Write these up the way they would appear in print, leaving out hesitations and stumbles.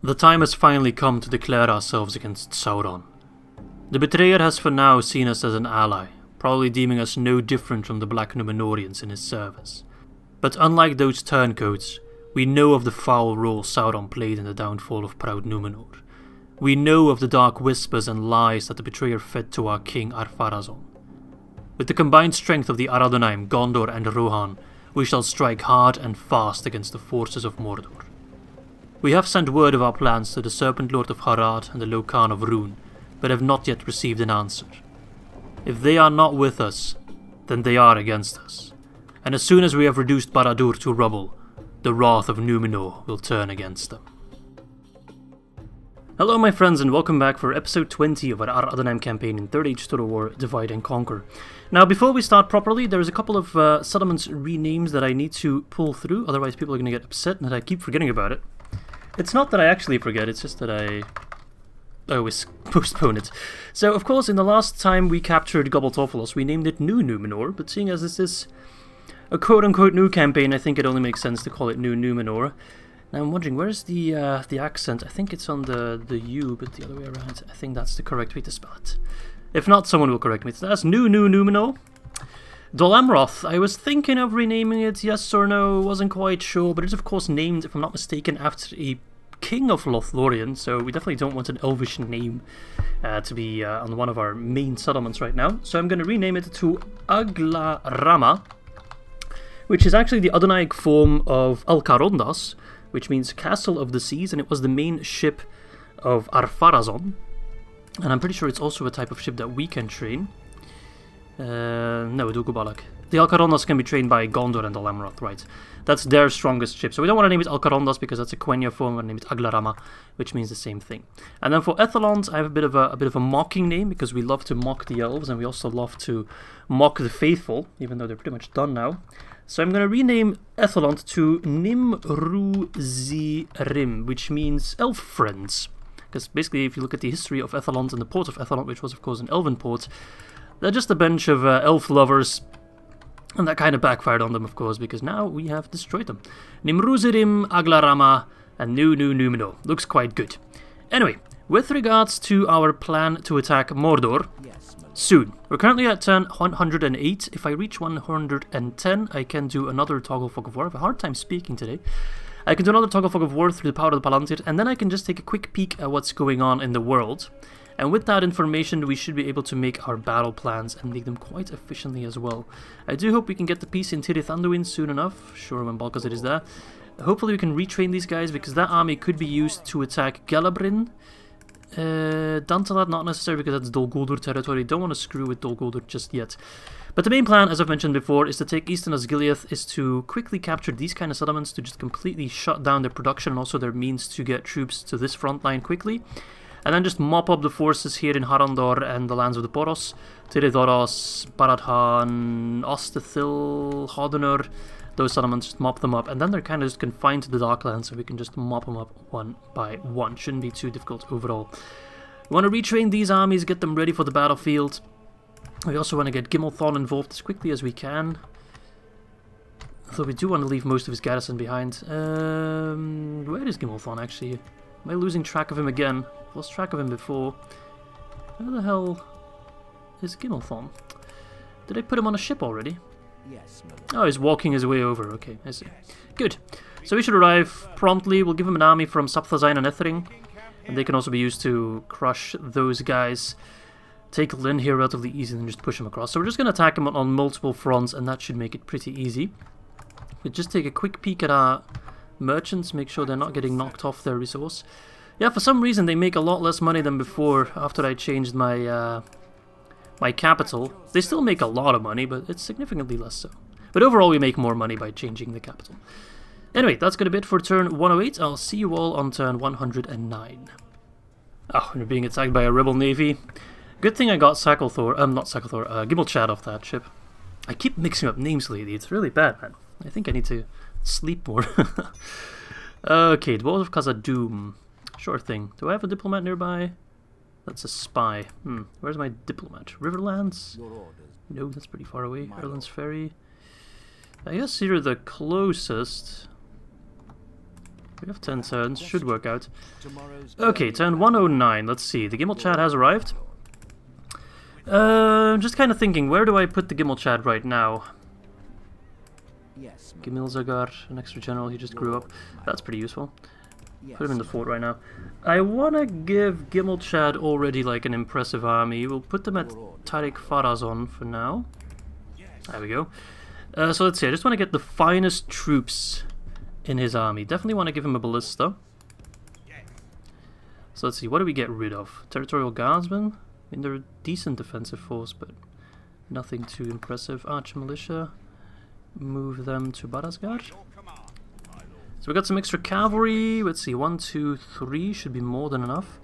The time has finally come to declare ourselves against Sauron. The betrayer has for now seen us as an ally, probably deeming us no different from the Black Númenorians in his service. But unlike those turncoats, we know of the foul role Sauron played in the downfall of proud Númenor. We know of the dark whispers and lies that the betrayer fed to our king Ar-Pharazôn. With the combined strength of the Ar-Adûnâim, Gondor and Rohan, we shall strike hard and fast against the forces of Mordor. We have sent word of our plans to the Serpent Lord of Harad and the Low Khan of Rhûn, but have not yet received an answer. If they are not with us, then they are against us. And as soon as we have reduced Barad-dûr to rubble, the wrath of Númenor will turn against them. Hello my friends and welcome back for episode 20 of our Ar-Adûnâim campaign in 3rd Age Total War Divide and Conquer. Now before we start properly, there's a couple of settlements renames that I need to pull through, otherwise people are going to get upset and I keep forgetting about it. It's not that I actually forget, it's just that I always postpone it. So of course in the last time we captured Gobeltofelos we named it New Númenor, but seeing as this is a quote-unquote new campaign, I think it only makes sense to call it New Númenor. Now I'm wondering, where's the accent? I think it's on the U, but the other way around. I think that's the correct way to spell it. If not, someone will correct me. So that's New Númenor. Dol Amroth, I was thinking of renaming it, yes or no, wasn't quite sure, but it's of course named, if I'm not mistaken, after a King of Lothlorien, so we definitely don't want an Elvish name to be on one of our main settlements right now. So I'm going to rename it to Aglarama, which is actually the Adonaic form of Alcarondas, which means Castle of the Seas, and it was the main ship of Ar-Pharazôn. And I'm pretty sure it's also a type of ship that we can train. No, Dugubalak. The Alcarondas can be trained by Gondor and Dol Amroth, right? That's their strongest ship. So we don't want to name it Alcarondas because that's a Quenya form. We're going to name it Aglarama, which means the same thing. And then for Ithilien, I have a bit of a mocking name because we love to mock the elves and we also love to mock the faithful, even though they're pretty much done now. So I'm going to rename Ithilien to Nimruzirim, which means elf friends. Because basically, if you look at the history of Ithilien and the port of Ithilien, which was of course an elven port, they're just a bunch of elf lovers. And that kind of backfired on them, of course, because now we have destroyed them. Nimruzirim, Aglarama, and New Númenor. Looks quite good. Anyway, with regards to our plan to attack Mordor, soon. We're currently at turn 108. If I reach 110, I can do another Toggle Fog of War. I have a hard time speaking today. I can do another Toggle Fog of War through the power of the Palantir, and then I can just take a quick peek at what's going on in the world. And with that information, we should be able to make our battle plans and make them quite efficiently as well. I do hope we can get the peace in Tirith Anduin soon enough. Sure, when Balcazar is there. Hopefully we can retrain these guys, because that army could be used to attack Gelabrin. Dantalad, not necessary because that's Dol Guldur territory. Don't want to screw with Dol Guldur just yet. But the main plan, as I've mentioned before, is to take Eastern Osgiliath, is to quickly capture these kind of settlements, to just completely shut down their production and also their means to get troops to this front line quickly. And then just mop up the forces here in Harandor and the lands of the Poros, Tiridoros, Baradhan, Ostithil, Hodonor, those settlements, just mop them up. And then they're kind of just confined to the Darklands, so we can just mop them up one by one. Shouldn't be too difficult overall. We want to retrain these armies, get them ready for the battlefield. We also want to get Gimmelthorn involved as quickly as we can. Although we do want to leave most of his garrison behind. Where is Gimmelthorn actually? Am I losing track of him again? I've lost track of him before. Where the hell is Gimmelthorn? Did I put him on a ship already? Yes, oh, he's walking his way over. Okay, I see. Good. So we should arrive promptly. We'll give him an army from Sapthazain and Ithring. And they can also be used to crush those guys. Take Luin here relatively easy and just push him across. So we're just going to attack him on multiple fronts and that should make it pretty easy. We'll just take a quick peek at our merchants, make sure they're not getting knocked off their resource. Yeah, for some reason they make a lot less money than before after I changed my my capital. They still make a lot of money, but it's significantly less so. But overall we make more money by changing the capital. Anyway, that's going to be it for turn 108. I'll see you all on turn 109. Oh, we're being attacked by a rebel navy. Good thing I got Gimmelchad off that ship. I keep mixing up names lately, it's really bad, man. I think I need to sleep more. Okay, Dwarves of Khazad-dûm. Sure thing. Do I have a diplomat nearby? That's a spy. Where's my diplomat? Riverlands? No, that's pretty far away. Erland's Ferry. I guess you're the closest. We have 10 turns, should work out. Okay, turn 109, let's see. The Gimel Chad has arrived. Just kind of thinking, where do I put the Gimel Chad right now? Gimel Zagar, an extra general, he just grew up. That's pretty useful. Put him in the fort right now. I want to give Gimel Chad already like an impressive army. We'll put them at Tariq Farazon for now. There we go. So let's see, I just want to get the finest troops in his army. Definitely want to give him a ballista. So let's see, what do we get rid of? Territorial Guardsmen? I mean, they're a decent defensive force, but nothing too impressive. Archer Militia. Move them to Barasgar. So we got some extra cavalry. Let's see, 1, 2, 3 should be more than enough.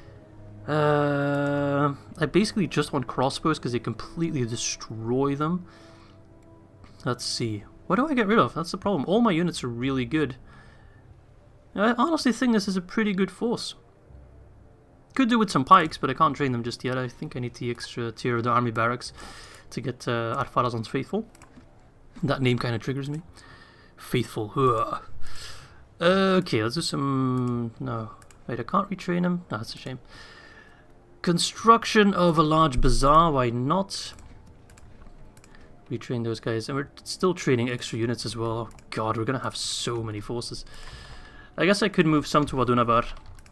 I basically just want crossbows because they completely destroy them. Let's see. What do I get rid of? That's the problem. All my units are really good. I honestly think this is a pretty good force. Could do with some pikes, but I can't train them just yet. I think I need the extra tier of the army barracks to get Ar-Pharazon's Faithful. That name kind of triggers me. Faithful. Ugh. Okay, let's do some... No. Wait, I can't retrain him? No, that's a shame. Construction of a large bazaar, why not? Retrain those guys, and we're still training extra units as well. Oh god, we're gonna have so many forces. I guess I could move some to Adunabar.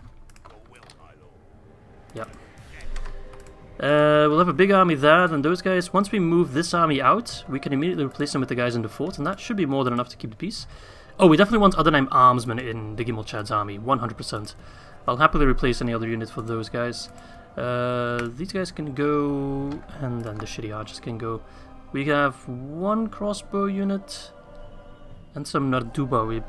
Yeah. We'll have a big army there, then those guys, once we move this army out, we can immediately replace them with the guys in the fort, and that should be more than enough to keep the peace. Oh, we definitely want Ar-Adûnâim armsmen in the Gimel Chad's army, 100%. I'll happily replace any other unit for those guys. These guys can go, and then the shitty archers can go. We have 1 crossbow unit and some Narduba whip.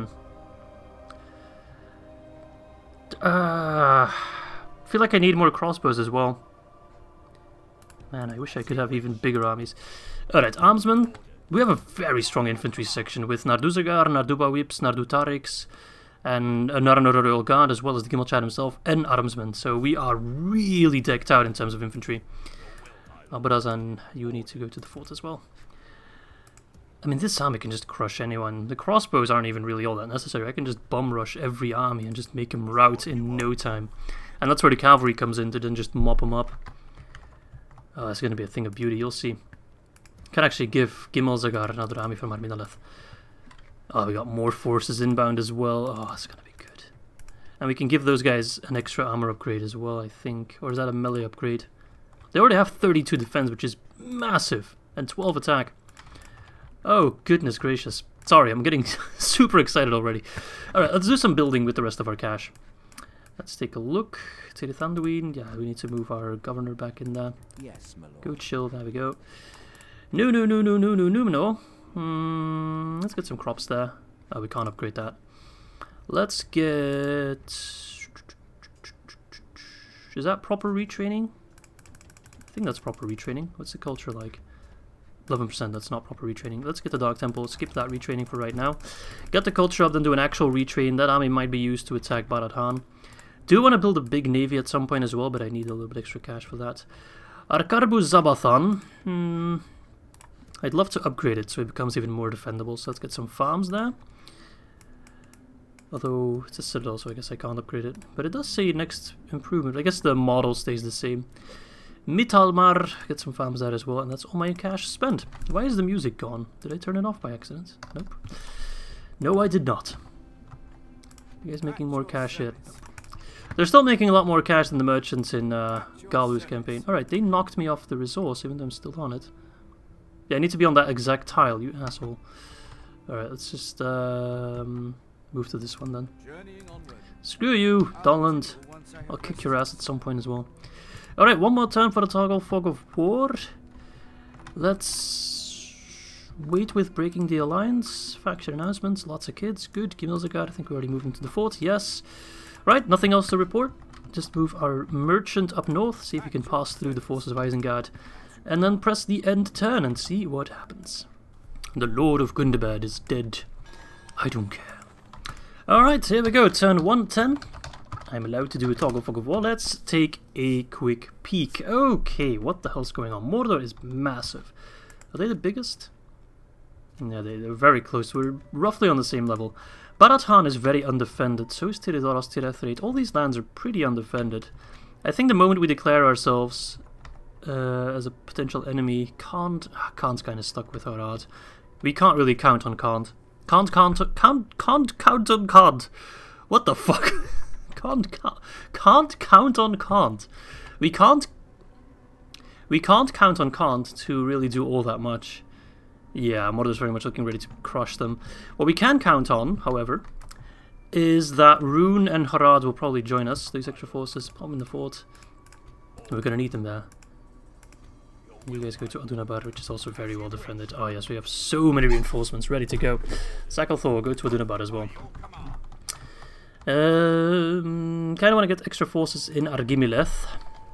Feel like I need more crossbows as well. Man, I wish I could have even bigger armies. Alright, armsmen. We have a very strong infantry section with Narduzagar, Narduba whips, Nardutariks, and a Númenorean guard, as well as the Gimel Chad himself, and armsmen. So we are really decked out in terms of infantry. Albarazan, you need to go to the fort as well. I mean, this army can just crush anyone. The crossbows aren't even really all that necessary. I can just bomb rush every army and just make them rout in no time. And that's where the cavalry comes in to then just mop them up. Oh, that's going to be a thing of beauty, you'll see. Can actually give Gimel Zagar another army from Middle-earth. Oh, we got more forces inbound as well. Oh, that's going to be good. And we can give those guys an extra armor upgrade as well, I think. Or is that a melee upgrade? They already have 32 defense, which is massive, and 12 attack. Oh, goodness gracious. Sorry, I'm getting super excited already. Alright, let's do some building with the rest of our cash. Let's take a look. Take the Thunderweed. Yeah, we need to move our governor back in there. Yes, my lord. Go chill, there we go. Númenor. Let's get some crops there. Oh, we can't upgrade that. Let's get... Is that proper retraining? I think that's proper retraining. What's the culture like? 11%, that's not proper retraining. Let's get the Dark Temple, skip that retraining for right now. Get the culture up, then do an actual retrain. That army might be used to attack Barad-Han. Do want to build a big navy at some point as well, but I need a little bit extra cash for that. Arkarbu Zabathan. I'd love to upgrade it so it becomes even more defendable, so let's get some farms there. Although, it's a citadel, so I guess I can't upgrade it. But it does say next improvement. I guess the model stays the same. Mitalmar, get some farms there as well, and that's all my cash spent. Why is the music gone? Did I turn it off by accident? Nope. No, I did not. You guys making more cash yet? They're still making a lot more cash than the merchants in Galu's campaign. Alright, they knocked me off the resource, even though I'm still on it. Yeah, I need to be on that exact tile, you asshole. Alright, let's just move to this one then. Screw you, Donland. I'll kick your ass at some point as well. Alright, one more turn for the toggle fog of war. Let's wait with breaking the alliance. Faction announcements, lots of kids. Good. Gimel-Zagar, I think we already moved into the fort. Yes. Right, nothing else to report. Just move our merchant up north, see if we can pass through the forces of Isengard, and then press the end turn and see what happens. The Lord of Gundabad is dead. I don't care. Alright, here we go. Turn 110. I'm allowed to do a toggle fog of war. Let's take a quick peek. Okay, what the hell's going on? Mordor is massive. Are they the biggest? Yeah, they're very close. We're roughly on the same level. Barad-Han is very undefended. So is Tiridaros, Tirethrid. All these lands are pretty undefended. I think the moment we declare ourselves as a potential enemy, Khant's kind of stuck with Arad. We can't really count on Khant. Can't count on Khant. What the fuck? can't count on Khant. We can't count on Khant to really do all that much. Yeah, Mordor's very much looking ready to crush them. What we can count on, however, is that Rune and Harad will probably join us. These extra forces, pop them in the fort. We're going to need them there. You guys go to Adûnâ, which is also very well defended. Oh yes, we have so many reinforcements ready to go. Sakalthor, go to Adûnâ as well. Kind of want to get extra forces in Argimileth.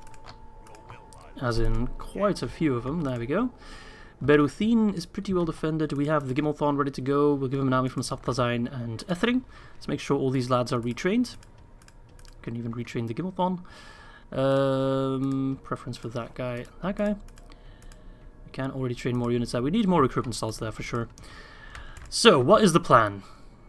As in quite a few of them. There we go. Beruthin is pretty well defended. We have the Gimmelthorn ready to go. We'll give him an army from Sapthazain and Ethering. Let's make sure all these lads are retrained. Can even retrain the Gimmelthorn. Preference for that guy and that guy. We can already train more units there. We need more recruitment slots there for sure. So, what is the plan?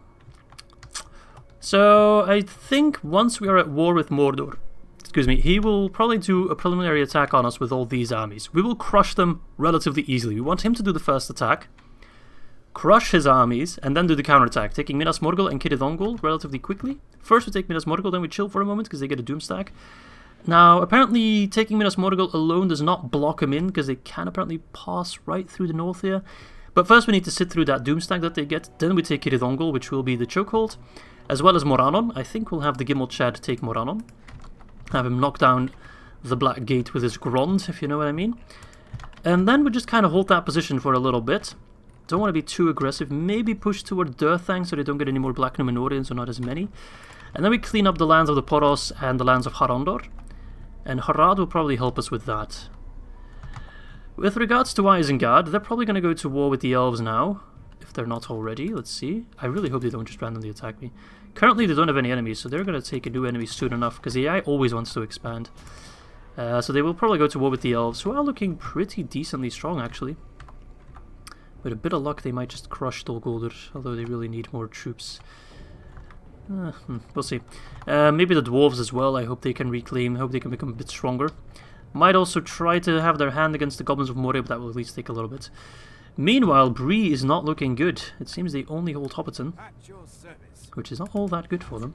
So, I think once we are at war with Mordor, excuse me, he will probably do a preliminary attack on us with all these armies. We will crush them relatively easily. We want him to do the first attack, crush his armies, and then do the counterattack, taking Minas Morgul and Cirith Ungol relatively quickly. First we take Minas Morgul, then we chill for a moment because they get a Doom Stack. Now, apparently taking Minas Morgul alone does not block him in because they can apparently pass right through the north here. But first we need to sit through that Doom Stack that they get, then we take Cirith Ungol, which will be the chokehold, as well as Morannon. I think we'll have the Gimel Chad take Morannon. Have him knock down the Black Gate with his Grond, if you know what I mean. And then we just kind of hold that position for a little bit. Don't want to be too aggressive. Maybe push toward Durthang so they don't get any more Black Númenorians or not as many. And then we clean up the lands of the Poros and the lands of Harondor. And Harad will probably help us with that. With regards to Isengard, they're probably going to go to war with the Elves now. If they're not already, let's see. I really hope they don't just randomly attack me. Currently they don't have any enemies, so they're going to take a new enemy soon enough, because the AI always wants to expand. So they will probably go to war with the Elves, who are looking pretty decently strong actually. With a bit of luck they might just crush Dol Guldur, although they really need more troops. We'll see. Maybe the Dwarves as well, I hope they can reclaim, I hope they can become a bit stronger. Might also try to have their hand against the Goblins of Moria, but that will at least take a little bit. Meanwhile, Bree is not looking good. It seems they only hold Hobbiton, which is not all that good for them.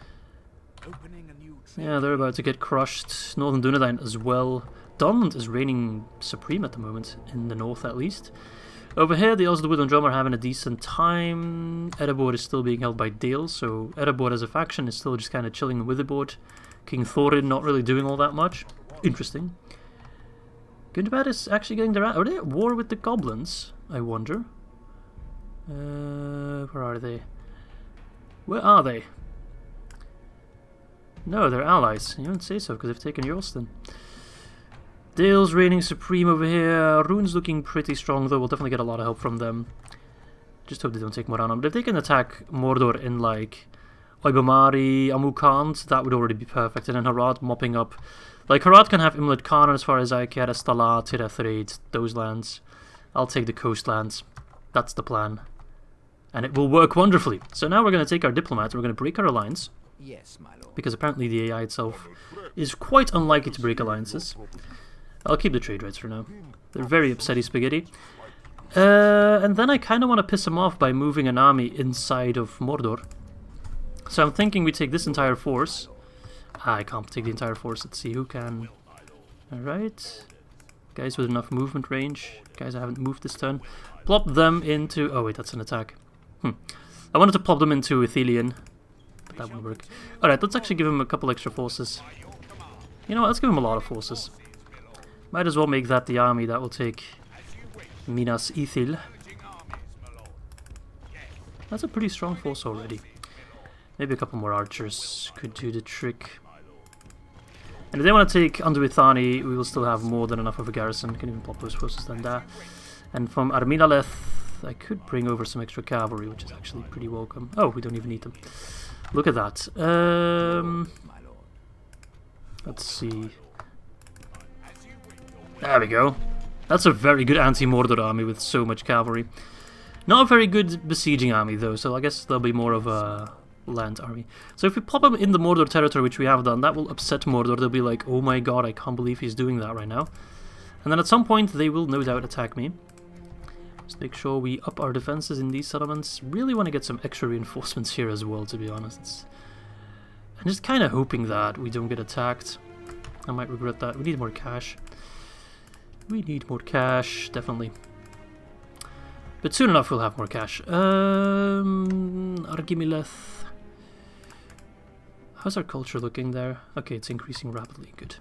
Yeah, they're about to get crushed. Northern Dunedain as well. Dunland is reigning supreme at the moment, in the north at least. Over here, the Elves of the Wood and Drum are having a decent time. Erebor is still being held by Dale, so Erebor as a faction is still just kind of chilling with Witherboard. King Thorin not really doing all that much. Interesting. Gundabad is actually getting their... Are they at war with the goblins? I wonder. Where are they? Where are they? No, they're allies. You don't say so, because they've taken Yorlston. Dale's reigning supreme over here. Rune's looking pretty strong, though. We'll definitely get a lot of help from them. Just hope they don't take Morannon. But if they can attack Mordor in, like, Oibamari, Amukhand, that would already be perfect. And then Harad mopping up... Like, Harad can have Imlad Khan as far as I care, Estala, Tirethrid, those lands. I'll take the coastlands. That's the plan. And it will work wonderfully. So now we're going to take our diplomat, we're going to break our alliance. Yes, my lord. Because apparently the AI itself is quite unlikely to break alliances. I'll keep the trade rights for now. They're very upsetty spaghetti. And then I kind of want to piss him off by moving an army inside of Mordor. So I'm thinking we take this entire force. I can't take the entire force. Let's see who can. Alright. Guys with enough movement range. Guys I haven't moved this turn. Plop them into... Oh wait, that's an attack. I wanted to plop them into Ithilien, but that won't work. Alright, let's actually give him a couple extra forces. You know what, let's give him a lot of forces. Might as well make that the army that will take Minas Ithil. That's a pretty strong force already. Maybe a couple more archers could do the trick. And if they want to take Anduithani, we will still have more than enough of a garrison. Can even plop those forces then there. And from Ar-Minaleth, I could bring over some extra cavalry, which is actually pretty welcome. Oh, we don't even need them. Look at that. Let's see. There we go. That's a very good anti-Mordor army with so much cavalry. Not a very good besieging army though, so I guess there'll be more of a land army. So if we pop him in the Mordor territory, which we have done, that will upset Mordor. They'll be like, oh my god, I can't believe he's doing that right now. And then at some point they will no doubt attack me. Just make sure we up our defenses in these settlements. Really want to get some extra reinforcements here as well, to be honest. I'm just kind of hoping that we don't get attacked. I might regret that. We need more cash. We need more cash, definitely. But soon enough we'll have more cash. Osgiliath. How's our culture looking there? Okay, it's increasing rapidly. Good.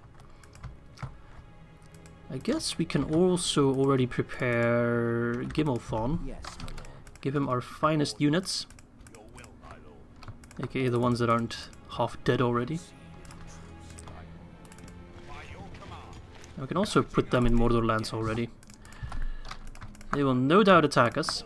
I guess we can also already prepare Gimmelthon. Give him our finest units. AKA the ones that aren't half dead already. We can also put them in Mordor lands already. They will no doubt attack us.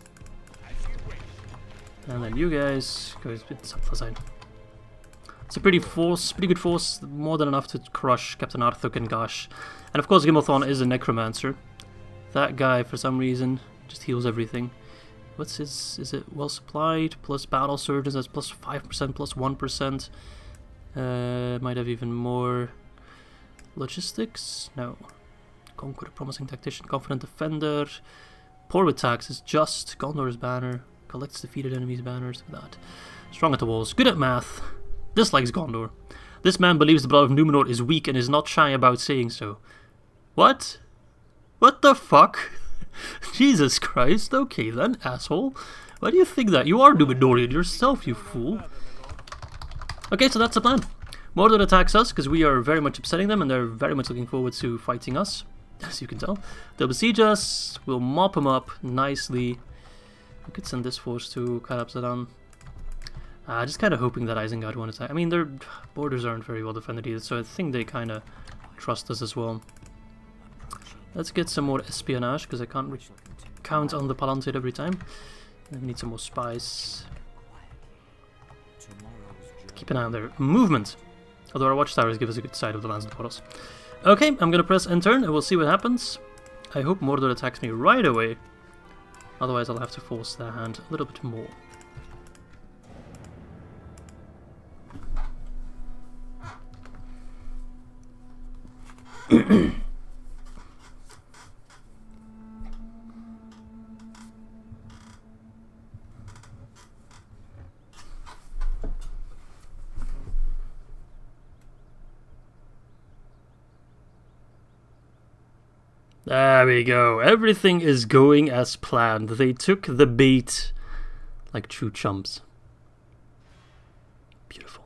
And then you guys go with Sapthazine. It's a pretty good force, more than enough to crush Captain Arthur and Gash. And of course Gimmelthon is a necromancer. That guy, for some reason, just heals everything. What's his... is it well supplied? Plus battle surges, that's plus 5%, plus 1%. Might have even more... logistics? No. Conqueror, promising tactician, confident defender. Poor with taxes, just. Gondor's banner. Collects defeated enemies' banners. That. Strong at the walls. Good at math. Dislikes Gondor. This man believes the blood of Númenor is weak and is not shy about saying so. What? What the fuck? Jesus Christ. Okay then, asshole. Why do you think that? You are Númenorian yourself, you fool. Okay, so that's the plan. Mordor attacks us because we are very much upsetting them and they're very much looking forward to fighting us, as you can tell. They'll besiege us, we'll mop them up nicely. We could send this force to Karabzadan. Just kind of hoping that Isengard won't attack. I mean, their borders aren't very well defended either, so I think they kind of trust us as well. Let's get some more espionage, because I can't count on the Palantir every time. And we need some more spies. Keep an eye on their movement. Although our watchtowers give us a good sight of the lands and portals. Okay, I'm gonna press enter and we'll see what happens. I hope Mordor attacks me right away. Otherwise I'll have to force their hand a little bit more. There we go. Everything is going as planned. They took the bait like true chumps. Beautiful.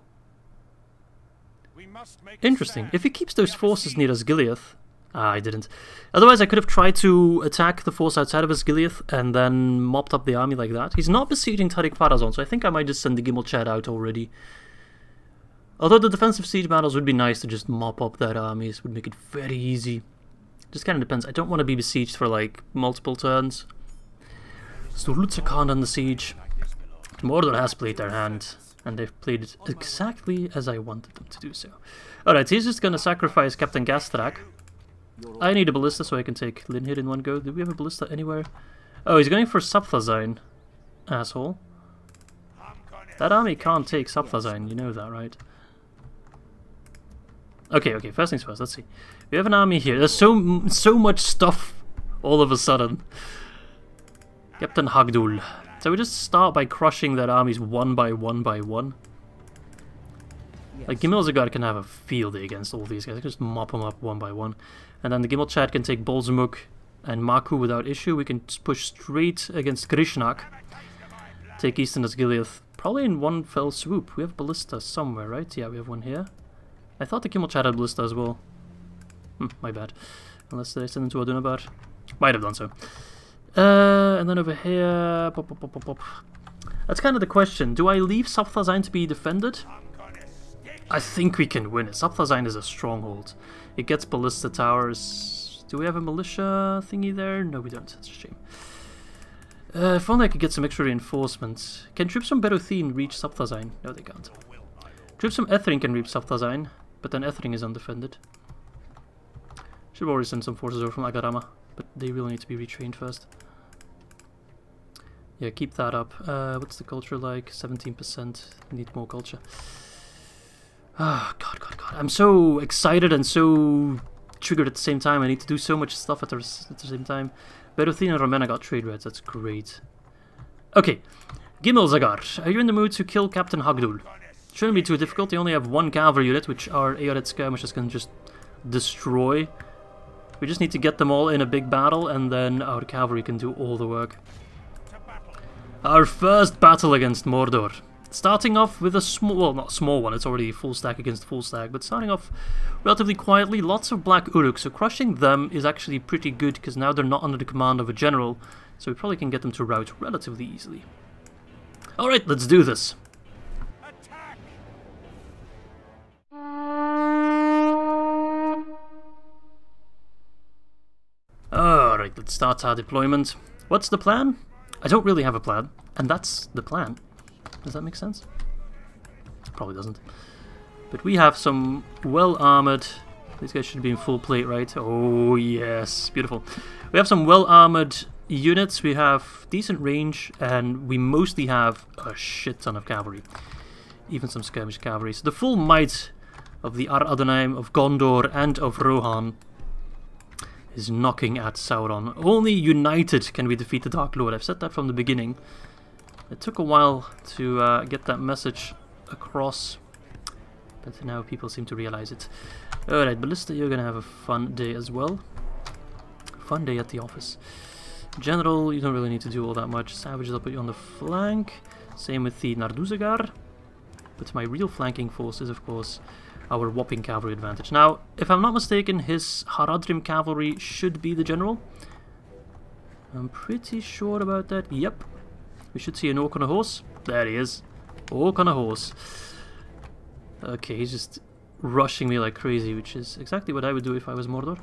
Interesting. If he keeps those forces near Osgiliath... I didn't. Otherwise I could have tried to attack the force outside of Osgiliath and then mopped up the army like that. He's not besieging Tarik Farazon, so I think I might just send the Gimel Chad out already. Although the defensive siege battles would be nice to just mop up that army. It would make it very easy. Just kind of depends. I don't want to be besieged for like multiple turns. Sturluza can't on the siege. Mordor has played their hand, and they've played it exactly as I wanted them to do so. Alright, he's just gonna sacrifice Captain Gastrak. I need a ballista so I can take Lin here in one go. Do we have a ballista anywhere? Oh, he's going for Sapthazine. Asshole. That army can't take Sapthazine, you know that, right? Okay, first things first, let's see. We have an army here. There's so much stuff all of a sudden. Captain Hagdul. So we just start by crushing their armies one by one by one. Like, Gimmelzagard can have a field day against all these guys. I can just mop them up one by one. And then the Gimel Chad can take Bolzamuk and Maku without issue. We can push straight against Grishnak. Take Eastern Osgiliath. Probably in one fell swoop. We have ballista somewhere, right? Yeah, we have one here. I thought the Gimel Chad had ballista as well. My bad. Unless they send them to Adûnâim. Might have done so. And then over here... Pop, pop, pop, pop, pop. That's kind of the question. Do I leave Sapthazine to be defended? I think we can win it. Sapthazine is a stronghold. It gets ballista towers. Do we have a militia thingy there? No, we don't. That's a shame. If only I could get some extra reinforcements. Can troops from Berothine reach Sapthazine? No, they can't. Troops from Ethring can reach Sapthazine, but then Ethring is undefended. Should already send some forces over from Agarama, but they really need to be retrained first. Yeah, keep that up. What's the culture like? 17%. Need more culture. Ah, God. I'm so excited and so triggered at the same time. I need to do so much stuff at the same time. Ithilien and Rammas got trade reds. That's great. Okay. Gimel Zagar. Are you in the mood to kill Captain Hagdul? Shouldn't be too difficult. They only have one cavalry unit, which our Ered skirmishers can just destroy. We just need to get them all in a big battle, and then our cavalry can do all the work. Our first battle against Mordor. Starting off with a small, well, not small one, it's already full stack against full stack, but starting off relatively quietly. Lots of black Uruk, so crushing them is actually pretty good, because now they're not under the command of a general, so we probably can get them to rout relatively easily. Alright, let's do this. Alright, let's start our deployment. What's the plan? I don't really have a plan, and that's the plan. Does that make sense? Probably doesn't. But we have some well-armored... These guys should be in full plate, right? Oh, yes. Beautiful. We have some well-armored units. We have decent range, and we mostly have a shit ton of cavalry. Even some skirmish cavalry. So the full might of the Ar-Adûnâim, of Gondor, and of Rohan is knocking at Sauron. Only united can we defeat the Dark Lord. I've said that from the beginning. It took a while to get that message across, but now people seem to realize it. Alright, Ballista, you're gonna have a fun day as well. Fun day at the office. General, you don't really need to do all that much. Savages, I'll put you on the flank. Same with the Narduzagar. But my real flanking force is, of course, our whopping cavalry advantage. Now, if I'm not mistaken, his Haradrim cavalry should be the general. I'm pretty sure about that. Yep. We should see an orc on a horse. There he is. Orc on a horse. Okay, he's just rushing me like crazy, which is exactly what I would do if I was Mordor.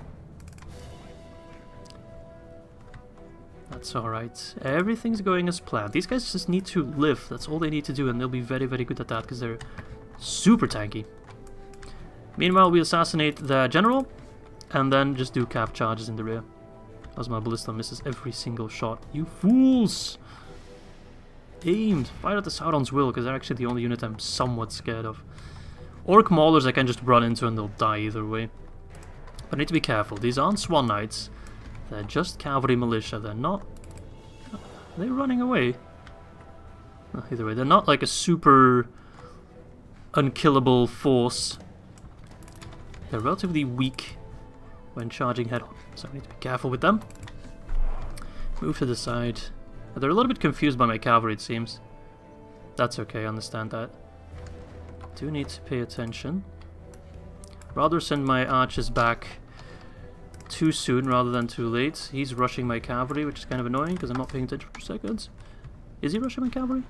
That's alright. Everything's going as planned. These guys just need to live. That's all they need to do, and they'll be very, very good at that because they're super tanky. Meanwhile, we assassinate the general, and then just do cav charges in the rear. As my ballista misses every single shot. You fools! Aimed! Fire at the Sauron's will, because they're actually the only unit I'm somewhat scared of. Orc maulers I can just run into and they'll die either way. But I need to be careful. These aren't Swan Knights. They're just cavalry militia. They're not... Are they running away? No, either way, they're not like a super unkillable force. They're relatively weak when charging head on, so I need to be careful with them. Move to the side. They're a little bit confused by my cavalry, it seems. That's okay, I understand that. Do need to pay attention. Rather send my archers back too soon rather than too late. He's rushing my cavalry, which is kind of annoying because I'm not paying attention for seconds. Is he rushing my cavalry?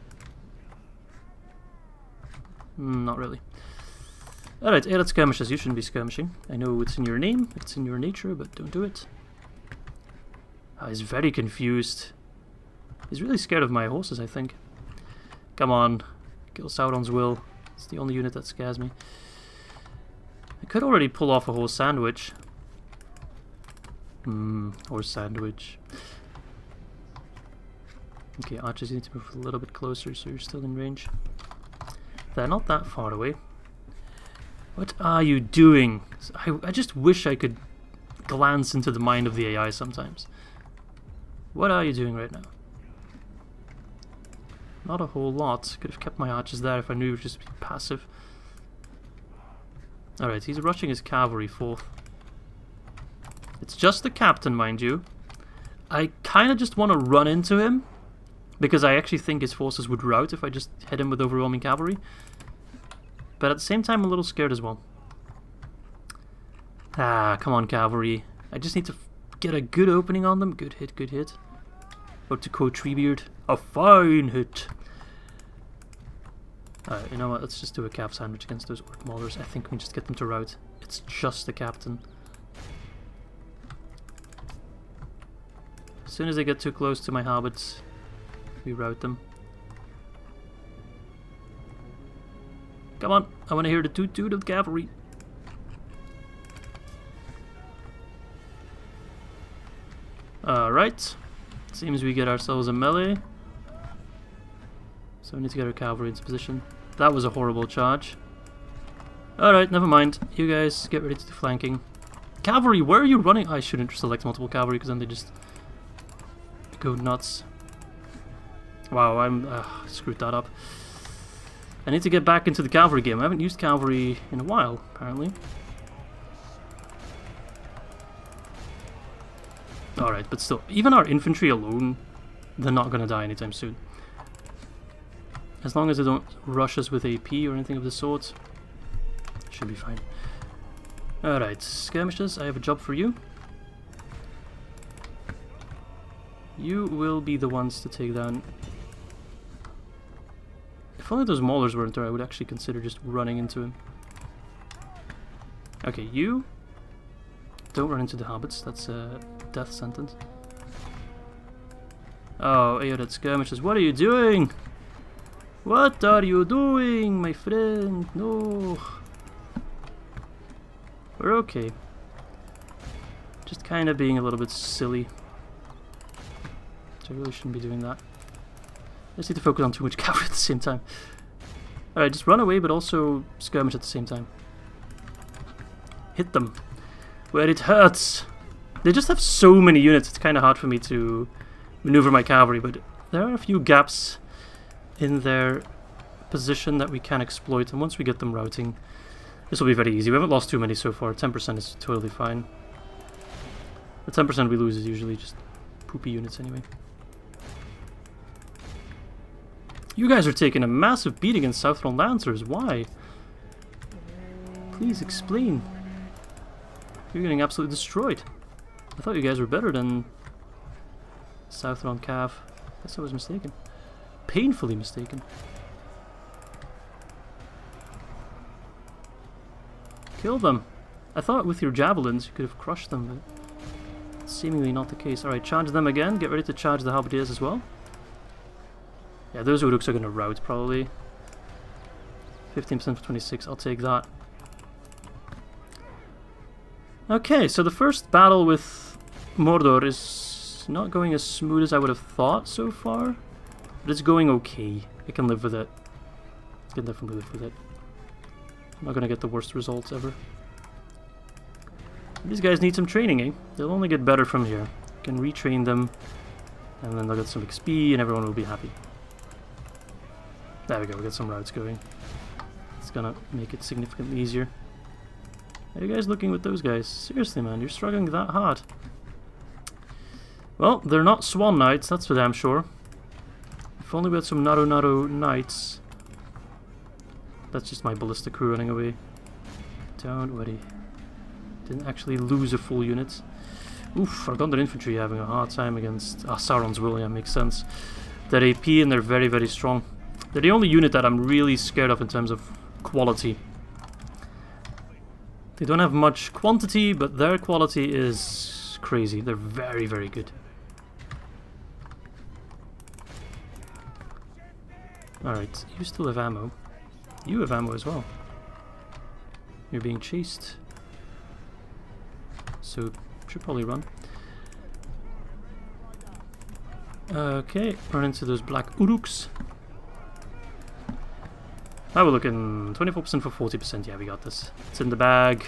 Not really. Alright, Ered skirmishes. You shouldn't be skirmishing. I know it's in your name, it's in your nature, but don't do it. He's very confused. He's really scared of my horses, I think. Come on. Kill Sauron's will. It's the only unit that scares me. I could already pull off a horse sandwich. Horse sandwich. Okay, archers, you need to move a little bit closer so you're still in range. They're not that far away. What are you doing? I just wish I could glance into the mind of the AI sometimes. What are you doing right now? Not a whole lot. Could have kept my archers there if I knew it would just be passive. Alright, he's rushing his cavalry forth. It's just the captain, mind you. I kind of just want to run into him, because I actually think his forces would rout if I just hit him with overwhelming cavalry. But at the same time, I'm a little scared as well. Ah, come on, cavalry. I just need to get a good opening on them. Good hit, good hit. Or to quote Treebeard, a fine hit. Alright, you know what? Let's just do a cav sandwich against those orc maulers. I think we can just get them to rout. It's just the captain. As soon as they get too close to my hobbits, we rout them. Come on, I want to hear the toot toot of the cavalry. Alright. Seems we get ourselves a melee. So we need to get our cavalry into position. That was a horrible charge. Alright, never mind. You guys get ready to do flanking. Cavalry, where are you running? I shouldn't select multiple cavalry because then they just go nuts. Wow, I'm screwed that up. I need to get back into the cavalry game. I haven't used cavalry in a while, apparently. Alright, but still, even our infantry alone, they're not going to die anytime soon. As long as they don't rush us with AP or anything of the sort, should be fine. Alright, skirmishers, I have a job for you. You will be the ones to take down. If only those maulers weren't there, I would actually consider just running into him. Okay, you don't run into the hobbits, that's a death sentence. Oh, Ered skirmishers, what are you doing? What are you doing, my friend? No. We're okay. Just kind of being a little bit silly. So I really shouldn't be doing that. I just need to focus on too much cavalry at the same time. Alright, just run away, but also skirmish at the same time. Hit them where it hurts. They just have so many units, it's kind of hard for me to maneuver my cavalry, but there are a few gaps in their position that we can exploit, and once we get them routing, this will be very easy. We haven't lost too many so far. 10% is totally fine. The 10% we lose is usually just poopy units anyway. You guys are taking a massive beating in Southron Lancers. Why? Please explain. You're getting absolutely destroyed. I thought you guys were better than Southron Cav. Guess I was mistaken. Painfully mistaken. Kill them. I thought with your javelins you could have crushed them, but seemingly not the case. Alright, charge them again. Get ready to charge the halberdiers as well. Yeah, those Uruks are going to rout probably. 15% for 26, I'll take that. Okay, so the first battle with Mordor is not going as smooth as I would have thought so far. But it's going okay. I can live with it. I can definitely live with it. I'm not going to get the worst results ever. These guys need some training, eh? They'll only get better from here. You can retrain them, and then they'll get some XP, and everyone will be happy. There we go, we got some routes going. It's gonna make it significantly easier. How are you guys looking with those guys? Seriously, man, you're struggling that hard. Well, they're not Swan Knights, that's for damn sure. If only we had some Naru Knights. That's just my ballistic crew running away. Don't worry. Didn't actually lose a full unit. Oof, our Gondor infantry having a hard time against Sauron's will, yeah, makes sense. They're AP and they're very, very strong. They're the only unit that I'm really scared of in terms of quality. They don't have much quantity, but their quality is crazy. They're very, very good. Alright, you still have ammo. You have ammo as well. You're being chased. So, should probably run. Okay, run into those black Uruks. Now we're looking 24% for 40%. Yeah, we got this. It's in the bag.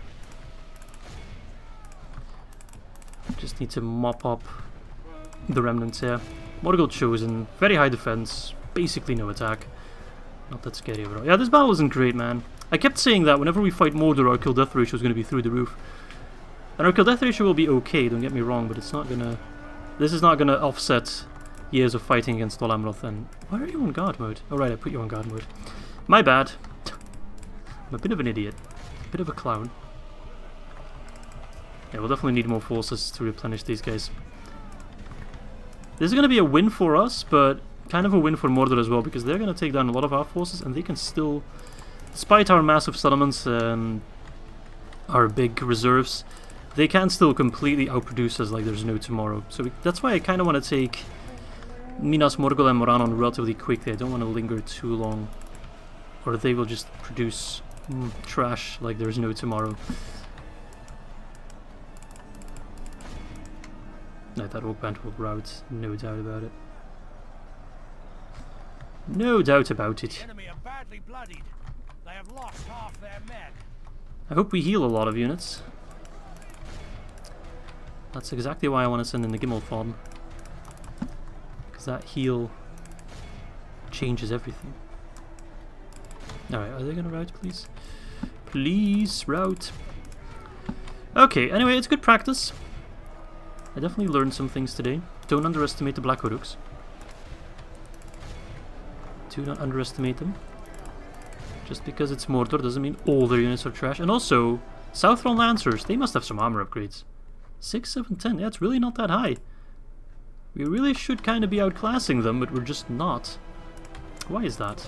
Just need to mop up the remnants here. Morgul chosen. Very high defense. Basically no attack. Not that scary overall. Yeah, this battle isn't great, man. I kept saying that whenever we fight Mordor, our kill death ratio is going to be through the roof. And our kill death ratio will be okay, don't get me wrong, but it's not gonna... This is not gonna offset years of fighting against Dol Amroth. And why are you on guard mode? Oh right, I put you on guard mode. My bad. I'm a bit of an idiot. A bit of a clown. Yeah, we'll definitely need more forces to replenish these guys. This is going to be a win for us, but kind of a win for Mordor as well, because they're going to take down a lot of our forces, and they can still, despite our massive settlements and our big reserves, they can still completely outproduce us like there's no tomorrow. So that's why I kind of want to take Minas Morgul and Moran on relatively quickly. I don't want to linger too long, or they will just produce trash like there's no tomorrow. No, that Oak Band will rout, no doubt about it. No doubt about it. Enemy are badly bloodied. They have lost half their men. I hope we heal a lot of units. That's exactly why I want to send in the Gimmelfon. Because that heal changes everything. Alright, are they going to route, please? Please, route. Okay, anyway, it's good practice. I definitely learned some things today. Don't underestimate the Black Uruks. Do not underestimate them. Just because it's Mordor doesn't mean all their units are trash. And also, Southron Lancers, they must have some armor upgrades. 6, 7, 10, yeah, it's really not that high. We really should kind of be outclassing them, but we're just not. Why is that?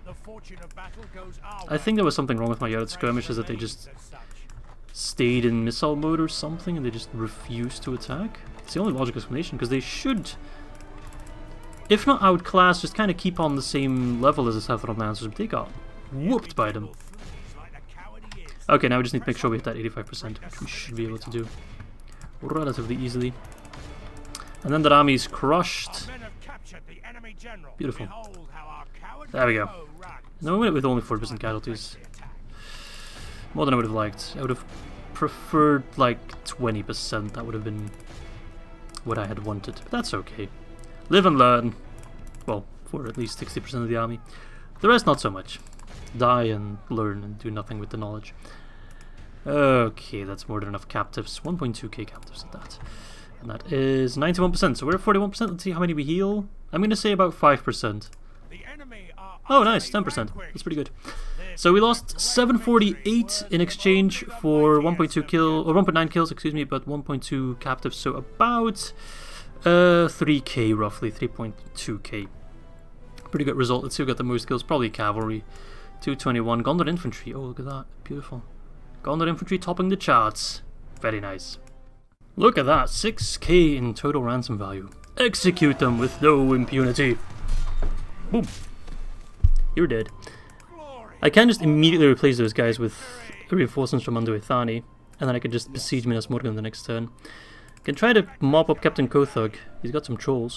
I think there was something wrong with my Ered skirmishes, that they just stayed in missile mode or something and they just refused to attack. It's the only logical explanation, because they should, if not outclass, just kind of keep on the same level as the Southron Lancers, but they got whooped by them. Okay, now we just need to make sure we hit that 85%, which we should be able to do relatively easily. And then the army's crushed. Beautiful. There we go. And then we win it with only 4% casualties. More than I would have liked. I would have preferred like 20%. That would have been what I had wanted. But that's okay. Live and learn. Well, for at least 60% of the army. The rest not so much. Die and learn and do nothing with the knowledge. Okay, that's more than enough captives. 1.2k captives at that. And that is 91%. So we're at 41%. Let's see how many we heal. I'm going to say about 5%. Oh, nice. 10%. That's pretty good. So we lost 748 in exchange for 1.2 kill, or 1.9 kills, excuse me, but 1.2 captives. So about 3k roughly, 3.2k. Pretty good result. Let's see who got the most kills. Probably cavalry. 221. Gondor infantry. Oh, look at that. Beautiful. Gondor infantry topping the charts. Very nice. Look at that. 6k in total ransom value. Execute them with no impunity. Boom. You're dead. I can just immediately replace those guys with reinforcements from under Ithani, and then I can just besiege Minas Morgul the next turn. I can try to mop up Captain Kothug. He's got some trolls.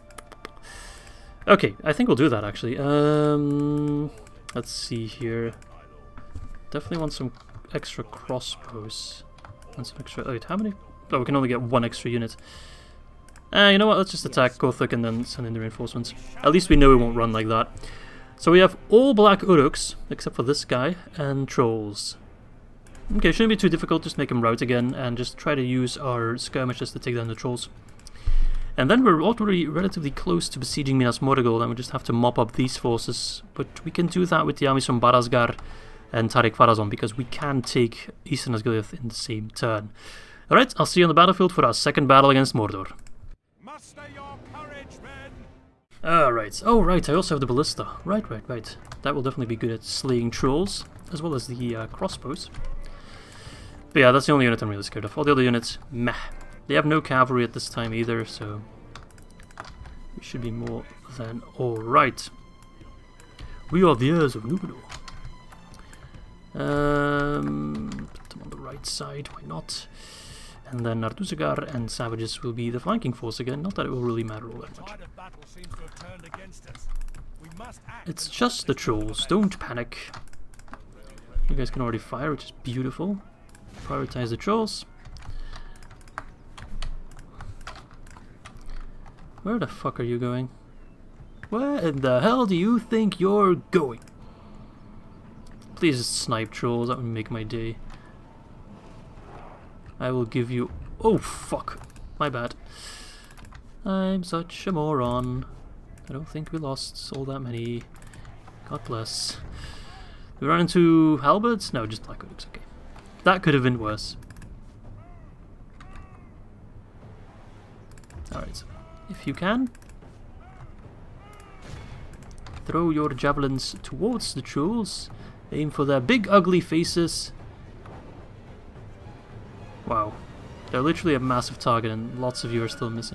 Okay, I think we'll do that actually. Let's see here. Definitely want some extra crossbows. And some extra... Wait, how many? Oh, we can only get one extra unit. You know what? Let's just attack Kothug and then send in the reinforcements. At least we know it won't run like that. So we have all Black Uruks, except for this guy, and trolls. Okay, shouldn't be too difficult, just make them rout again, and just try to use our skirmishes to take down the trolls. And then we're already relatively close to besieging Minas Morgul, and we just have to mop up these forces. But we can do that with the armies from Barasgar and Tarik Farazon, because we can take Eastern Osgiliath in the same turn. Alright, I'll see you on the battlefield for our second battle against Mordor. Alright, oh right, I also have the ballista. Right. That will definitely be good at slaying trolls, as well as the crossbows. But yeah, that's the only unit I'm really scared of. All the other units, meh. They have no cavalry at this time either, so we should be more than alright. We are the heirs of Númenor. Put them on the right side, why not? And then Nartuzagar and Savages will be the flanking force again. Not that it will really matter all that much. It's just the trolls, don't panic. You guys can already fire, which is beautiful. Prioritize the trolls. Where the fuck are you going? Where in the hell do you think you're going? Please just snipe trolls, that would make my day. I will give you... Oh, fuck. My bad. I'm such a moron. I don't think we lost all that many. God bless. We run into halberds? No, just Black Uruks, okay. That could have been worse. Alright. If you can, throw your javelins towards the trolls. Aim for their big ugly faces. Wow, they're literally a massive target and lots of you are still missing.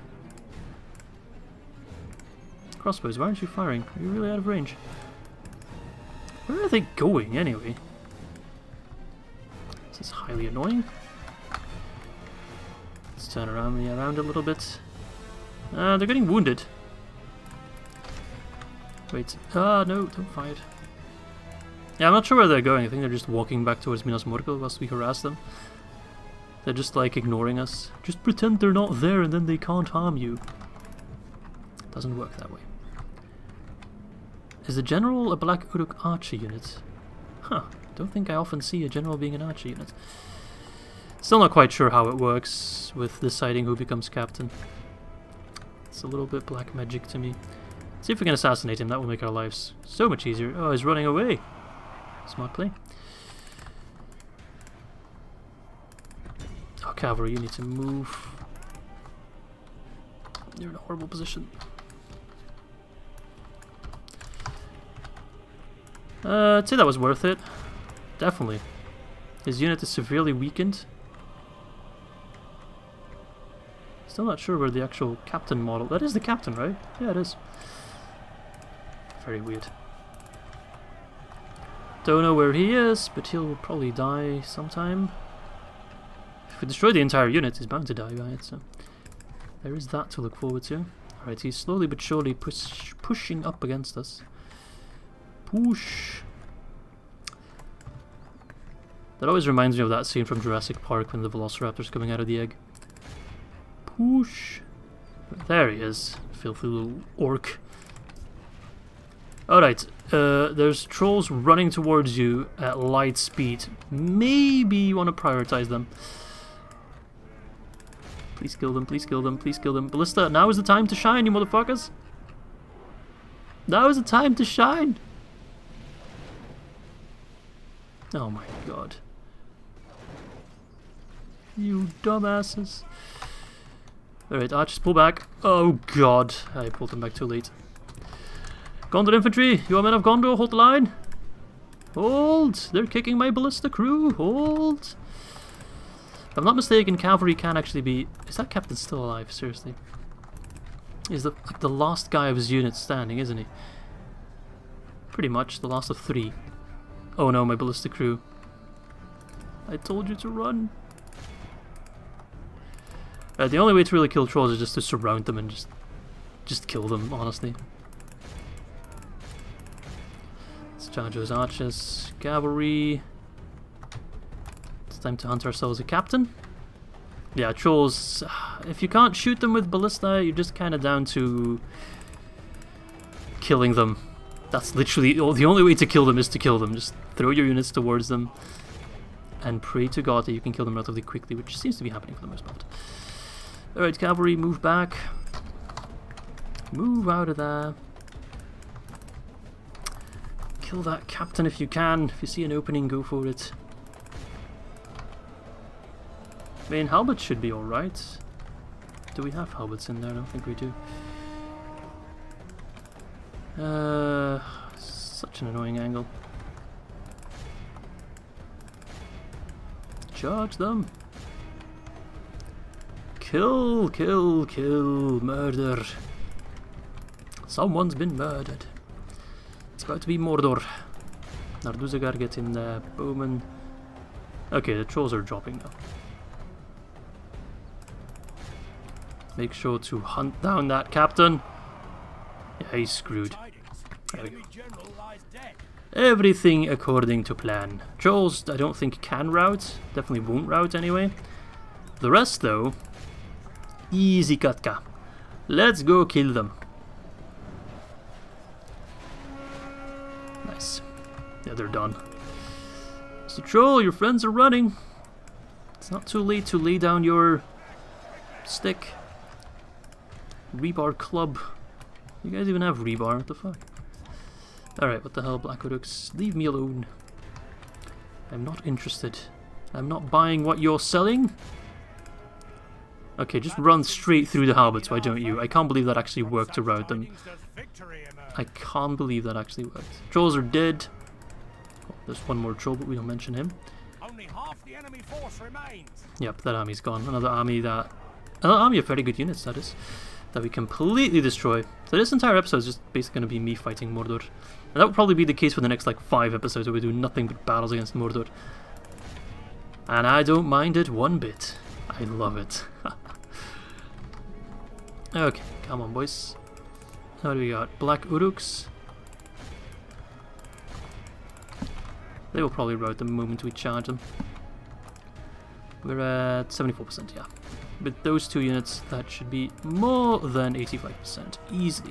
Crossbows, why aren't you firing? Are you really out of range? Where are they going anyway? This is highly annoying. Let's turn around a little bit. They're getting wounded. Wait. Ah, no, don't fight. Yeah, I'm not sure where they're going. I think they're just walking back towards Minas Morgul whilst we harass them. They're just like ignoring us. Just pretend they're not there and then they can't harm you. Doesn't work that way. Is the general a Black Uruk archer unit? Huh. Don't think I often see a general being an archer unit. Still not quite sure how it works with deciding who becomes captain. It's a little bit black magic to me. See if we can assassinate him. That will make our lives so much easier. Oh, he's running away. Smart play. Oh, cavalry, you need to move. You're in a horrible position. I'd say that was worth it. Definitely. His unit is severely weakened. Still not sure where the actual captain model... That is the captain, right? Yeah, it is. Very weird. Don't know where he is, but he'll probably die sometime. If we destroy the entire unit, he's bound to die by it, so... There is that to look forward to. Alright, he's slowly but surely pushing up against us. Push! That always reminds me of that scene from Jurassic Park when the Velociraptor's coming out of the egg. Push! There he is. Filthy little orc. Alright, there's trolls running towards you at light speed. Maybe you want to prioritize them. Please kill them, please kill them, please kill them. Ballista, now is the time to shine, you motherfuckers! Now is the time to shine! Oh my god. You dumbasses. Alright, archers, pull back. Oh god, I pulled them back too late. Gondor infantry, you are men of Gondor, hold the line. Hold! They're kicking my ballista crew, hold! If I'm not mistaken, cavalry can actually be... Is that captain still alive? Seriously. He's like the last guy of his unit standing, isn't he? Pretty much, the last of 3. Oh no, my ballista crew. I told you to run. The only way to really kill trolls is just to surround them and just kill them, honestly. Let's charge those archers. Cavalry. It's time to hunt ourselves a captain. Yeah, trolls, if you can't shoot them with ballista, you're just kind of down to killing them. That's literally the only way to kill them is to kill them. Just throw your units towards them and pray to God that you can kill them relatively quickly, which seems to be happening for the most part. Alright, cavalry, move back. Move out of there. Kill that captain if you can. If you see an opening, go for it. I mean, halberds should be alright. Do we have halberds in there? I don't think we do. Such an annoying angle. Charge them! Kill, kill, kill, murder. Someone's been murdered. It's about to be Mordor. Narduzagar, get in there. Bowman. Okay, the trolls are dropping now. Make sure to hunt down that captain. Yeah, he's screwed. There we go. Everything according to plan. Trolls, I don't think can route. Definitely won't route anyway. The rest, though, easy katka. Let's go kill them. Nice. Yeah, they're done. So, troll, your friends are running. It's not too late to lay down your stick. Rebar club. You guys even have rebar? What the fuck? Alright, what the hell, Black Uruks? Leave me alone. I'm not interested. I'm not buying what you're selling. Okay, just run straight through the halberds, why don't you? I can't believe that actually worked to rout them. I can't believe that actually worked. Trolls are dead. Oh, there's one more troll, but we don't mention him. Only half the enemy force remains. Yep, that army's gone. Another army of very good units, that is. That we completely destroy. So this entire episode is just basically going to be me fighting Mordor. And that would probably be the case for the next like 5 episodes where we do nothing but battles against Mordor. And I don't mind it one bit. I love it. Okay, come on boys. What do we got? Black Uruks. They will probably rout the moment we charge them. We're at 74%, yeah. With those 2 units, that should be more than 85%, easily.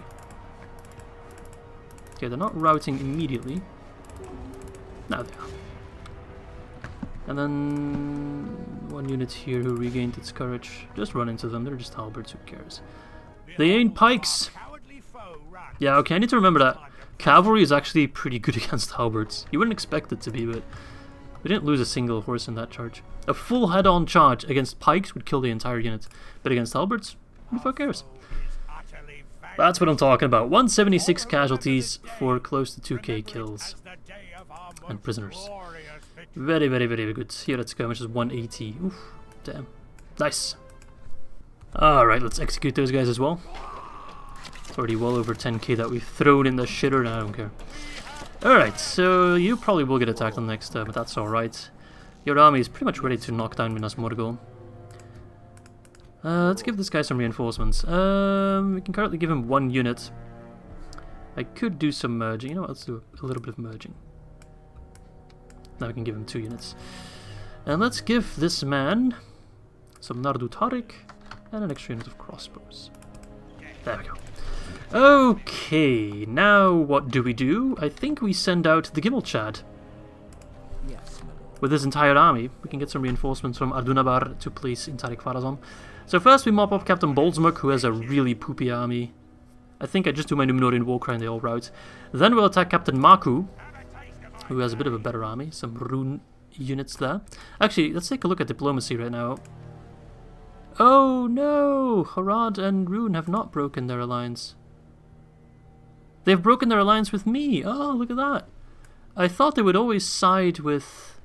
Okay, they're not routing immediately. Now they are. And then 1 unit here who regained its courage. Just run into them, they're just halberds, who cares? They ain't pikes! Yeah, okay, I need to remember that. Cavalry is actually pretty good against halberds. You wouldn't expect it to be, but we didn't lose a single horse in that charge. A full head-on charge against pikes would kill the entire unit, but against halberds, who the fuck cares? That's what I'm talking about. 176 casualties for close to 2k kills. And prisoners. Very, very, very good. Here at skirmish is 180. Oof, damn. Nice. Alright, let's execute those guys as well. It's already well over 10k that we've thrown in the shitter, and I don't care. Alright, so you probably will get attacked on the next but that's alright. Your army is pretty much ready to knock down Minas Morgul. Let's give this guy some reinforcements. We can currently give him 1 unit. I could do some merging. You know what, let's do a little bit of merging. Now we can give him 2 units. And let's give this man some Nardu Tariq and an extra unit of crossbows. There we go. Okay, now what do? I think we send out the Gimel-Chad. Yes, with his entire army. We can get some reinforcements from Ar-Adûnâim to place in Tariq Farazam. So first we mop up Captain Boldsmuk, who has a really poopy army. I think I just do my Númenorean warcry and they all rout. Then we'll attack Captain Maku, who has a bit of a better army. Some rune units there. Actually, let's take a look at diplomacy right now. Oh no! Harad and Rune have not broken their alliance. They've broken their alliance with me! Oh, look at that! I thought they would always side with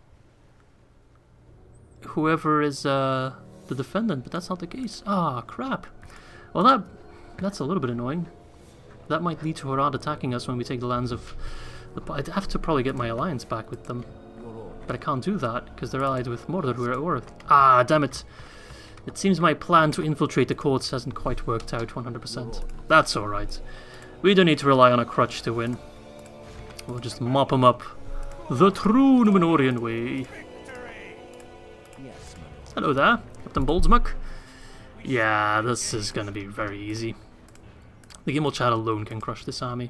whoever is the defendant, but that's not the case. Ah, crap. Well, that's a little bit annoying. That might lead to Harad attacking us when we take the lands of... I'd have to probably get my alliance back with them. But I can't do that, because they're allied with Mordor, who are at war. Ah, damn it. It seems my plan to infiltrate the courts hasn't quite worked out 100%. That's alright. We don't need to rely on a crutch to win. We'll just mop them up the true Númenorian way. Hello there, Captain Boldsmuk. Yeah, this is gonna be very easy. The Gimel-Chad alone can crush this army.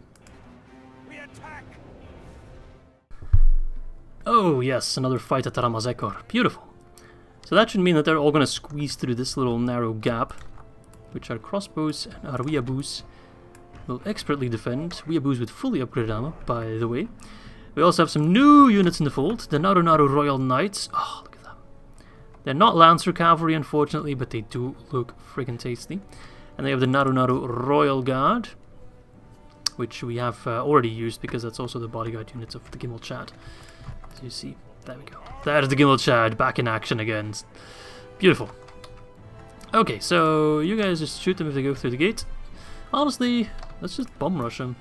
Oh yes, another fight at Rammas Echor. Beautiful. So that should mean that they're all gonna squeeze through this little narrow gap, which our crossbows and our weeaboos will expertly defend. Weeaboos with fully upgraded armor, by the way. We also have some new units in the fold, the Naru Royal Knights. Oh, look at them. They're not Lancer Cavalry, unfortunately, but they do look friggin' tasty. And they have the Naru Royal Guard, which we have already used because that's also the bodyguard units of the Gimel-Chad. As you see, there we go. There's the Gimel-Chad back in action again. Beautiful. Okay, so you guys just shoot them if they go through the gate. Honestly, let's just bomb rush them.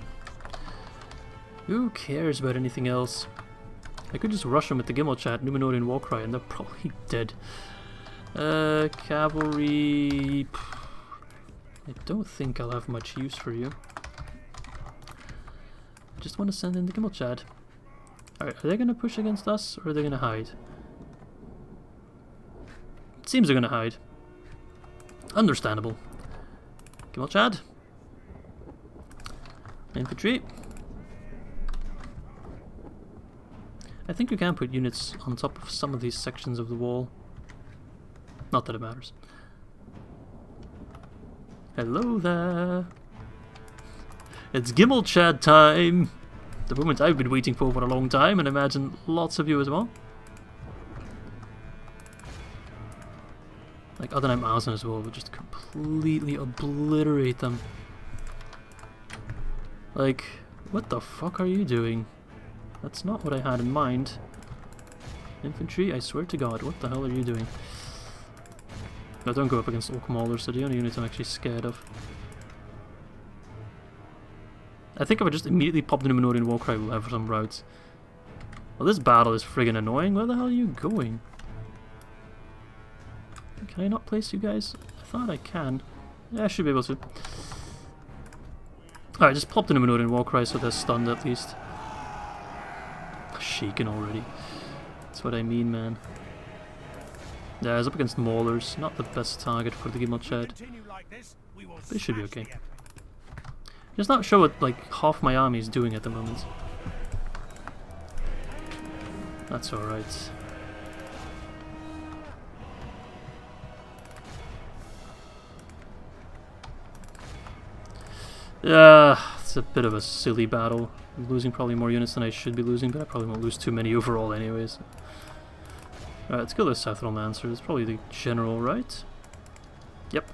Who cares about anything else? I could just rush them with the Gimel-Chad, Númenorian warcry, and they're probably dead. Cavalry... I don't think I'll have much use for you. I just want to send in the Gimel-Chad. Alright, are they going to push against us, or are they going to hide? It seems they're going to hide. Understandable. Gimel-Chad. Infantry. I think you can put units on top of some of these sections of the wall. Not that it matters. Hello there. It's Gimel-Chad time. The moment I've been waiting for a long time, and I imagine lots of you as well. Like Ar-Adûnâim as well, would just completely obliterate them. Like, what the fuck are you doing? That's not what I had in mind. Infantry, I swear to God, what the hell are you doing? No, don't go up against Orc Maulers, so the only unit I'm actually scared of. I think if I just immediately pop the Númenorian warcry, we'll have some routes. Well, this battle is friggin' annoying. Where the hell are you going? Can I not place you guys? I thought I can. Yeah, I should be able to. Alright, just pop the Númenorian warcry so they're stunned at least. shaken already. That's what I mean, man. Yeah, he's up against Maulers. Not the best target for the Gimel Chad. But it should be okay. Just not sure what like half my army is doing at the moment. That's alright. Yeah, it's a bit of a silly battle. I'm losing probably more units than I should be losing, but I probably won't lose too many overall anyways. Alright, let's kill this Southron Lancer. It's probably the general, right? Yep.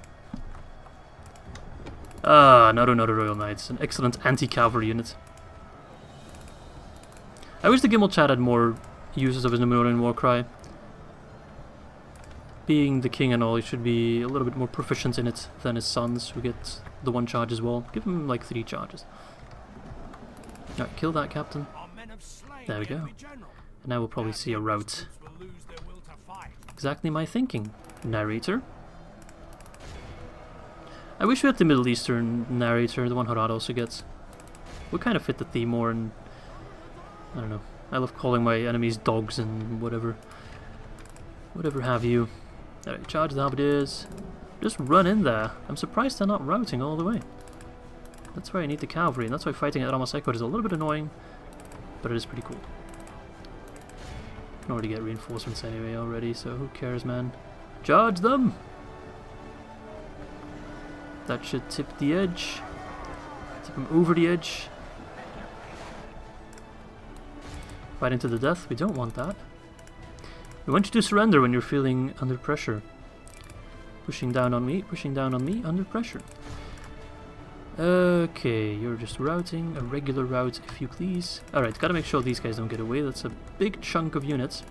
Ah, another Royal Knights. An excellent anti-cavalry unit. I wish the Gimel Chad had more uses of his Númenorean Warcry. Being the king and all, he should be a little bit more proficient in it than his sons, who get the 1 charge as well. Give him like 3 charges. Alright, kill that captain. There we go. And now we'll probably see a rout. Exactly my thinking, narrator. I wish we had the Middle Eastern narrator, the one Harad also gets. Would kind of fit the theme more, and I don't know. I love calling my enemies dogs and whatever have you. Alright, charge the halberdiers. Just run in there. I'm surprised they're not routing all the way. That's why I need the cavalry, and that's why fighting at Rammas Echor is a little bit annoying, but it is pretty cool. Can already get reinforcements anyway already, so who cares, man? Charge them! That should tip the edge. Tip him over the edge. Fighting to the death, we don't want that. We want you to surrender when you're feeling under pressure. Pushing down on me, under pressure. Okay, you're just routing, a regular route if you please. Alright, gotta make sure these guys don't get away. That's a big chunk of units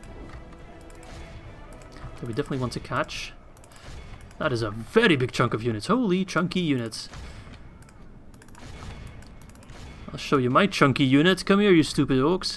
that we definitely want to catch. That is a very big chunk of units. Holy chunky units. I'll show you my chunky unit. Come here, you stupid orcs.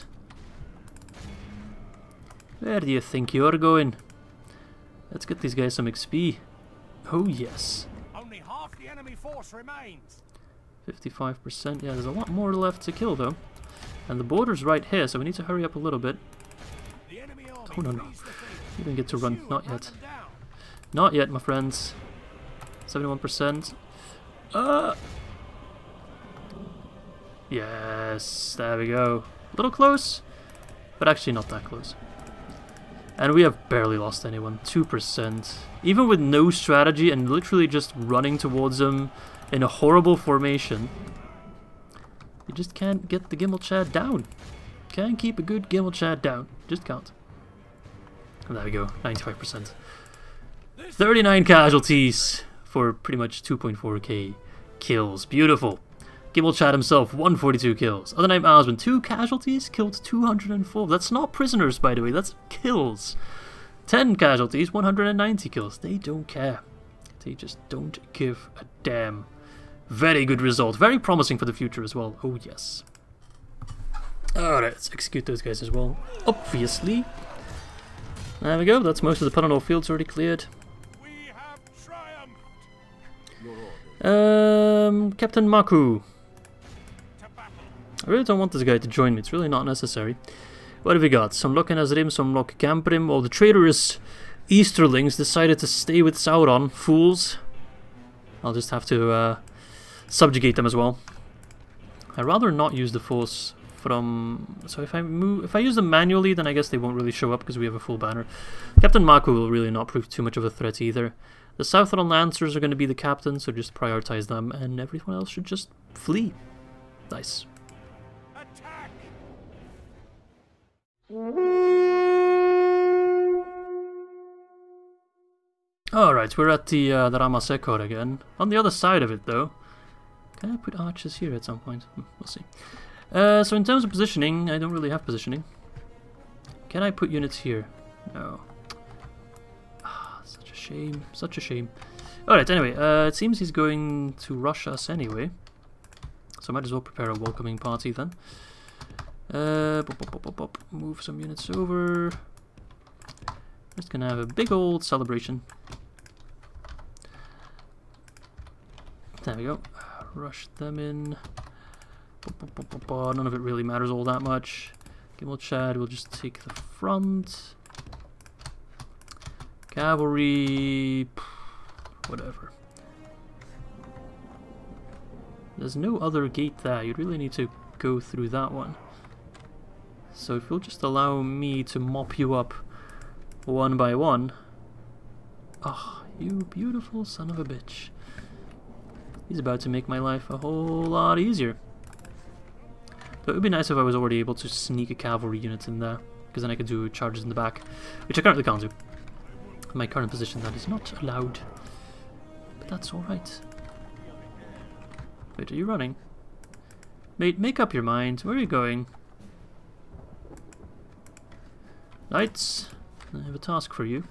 Where do you think you're going? Let's get these guys some XP. Oh yes. Only half the enemy force remains. 55%. Yeah, there's a lot more left to kill though. And the border's right here, so we need to hurry up a little bit. Oh no, no. You didn't get to run. Not yet. Not yet, my friends. 71%. Yes, there we go. A little close, but actually not that close. And we have barely lost anyone. 2%. Even with no strategy and literally just running towards them in a horrible formation, you just can't get the Gimel Chad down. Can't keep a good Gimel Chad down. Just can't. And there we go. 95%. 39 casualties for pretty much 2.4k kills. Beautiful. Gimel Chad himself, 142 kills. Ar-Adûnâim Arsman, 2 casualties, killed 204. That's not prisoners, by the way, that's kills. 10 casualties, 190 kills. They don't care. They just don't give a damn. Very good result. Very promising for the future as well. Oh, yes. Alright, let's execute those guys as well. Obviously. There we go. That's most of the Paranor fields already cleared. We have Captain Maku. I really don't want this guy to join me. It's really not necessary. What have we got? Some Loch Nazrim, some Loch Camprim. All the traitorous Easterlings decided to stay with Sauron. Fools. I'll just have to subjugate them as well. I'd rather not use the force from... So if I use them manually, then I guess they won't really show up because we have a full banner. Captain Maku will really not prove too much of a threat either. The Southron Lancers are going to be the captain, so just prioritize them, and everyone else should just flee. Nice. attack. Alright, we're at the Rammas Echor again. On the other side of it, though. Can I put archers here at some point? We'll see. So in terms of positioning, I don't really have positioning. Can I put units here? No. Ah, such a shame. Such a shame. Alright, anyway, it seems he's going to rush us anyway. So I might as well prepare a welcoming party then. Move some units over. Just gonna have a big old celebration. There we go. Rush them in. None of it really matters all that much. Gimel Chad will just take the front. Cavalry... whatever. There's no other gate there. You really need to go through that one. So if you'll just allow me to mop you up one by one. Oh, you beautiful son of a bitch. He's about to make my life a whole lot easier. But it would be nice if I was already able to sneak a cavalry unit in there, because then I could do charges in the back, which I currently can't do. In my current position, that is not allowed. But that's alright. Wait, are you running? Mate, make up your mind. Where are you going? Knights, I have a task for you.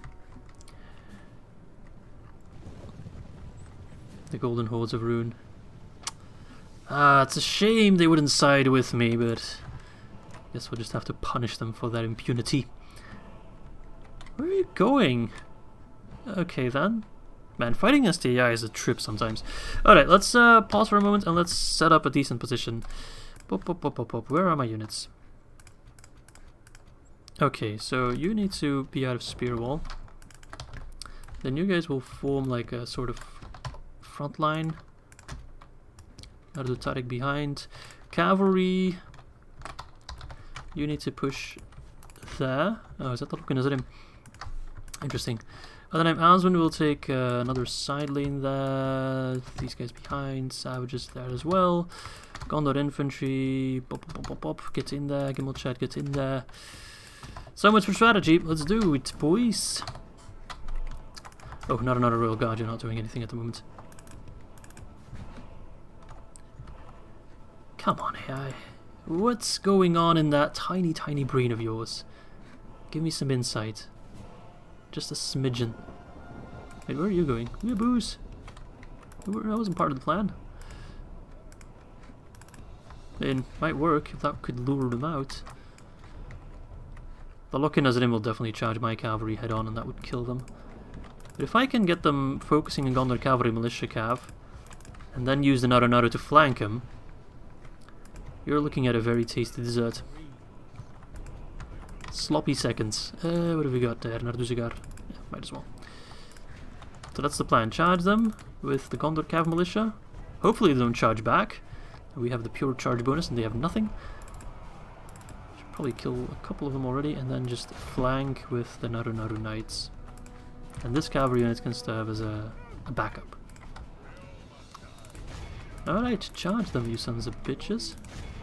The Golden Hordes of Ruin. Ah, it's a shame they wouldn't side with me, but I guess we'll just have to punish them for their impunity. Where are you going? Okay then. Man, fighting against AI is a trip sometimes. Alright, let's pause for a moment and let's set up a decent position. Pop, pop, pop, pop, pop. Where are my units? Okay, so you need to be out of spear wall. Then you guys will form like a sort of front line. Ar-Adûnâim behind. Cavalry. You need to push there. Oh, is that the Luin? Interesting. Ar-Adûnâim Aswan will take another side lane there. These guys behind. Savages there as well. Gondor infantry. Pop, pop, pop, pop. Get in there. Gimel Chad, get in there. So much for strategy. Let's do it, boys. Oh, not another Royal Guard. You're not doing anything at the moment. Come on, AI. What's going on in that tiny, tiny brain of yours? Give me some insight. Just a smidgen. Wait, where are you going? Yeah, booze. That wasn't part of the plan. It might work if that could lure them out. The Luin will definitely charge my cavalry head on and that would kill them. But if I can get them focusing on Gondor cavalry militia cav, and then use the Naru to flank them, you're looking at a very tasty dessert. Sloppy seconds. What have we got there? Yeah, might as well. So that's the plan. Charge them with the Gondor Cav militia. Hopefully they don't charge back. We have the pure charge bonus and they have nothing. Should probably kill a couple of them already and then just flank with the Naru Knights. And this cavalry unit can serve as a backup. Alright, charge them, you sons of bitches.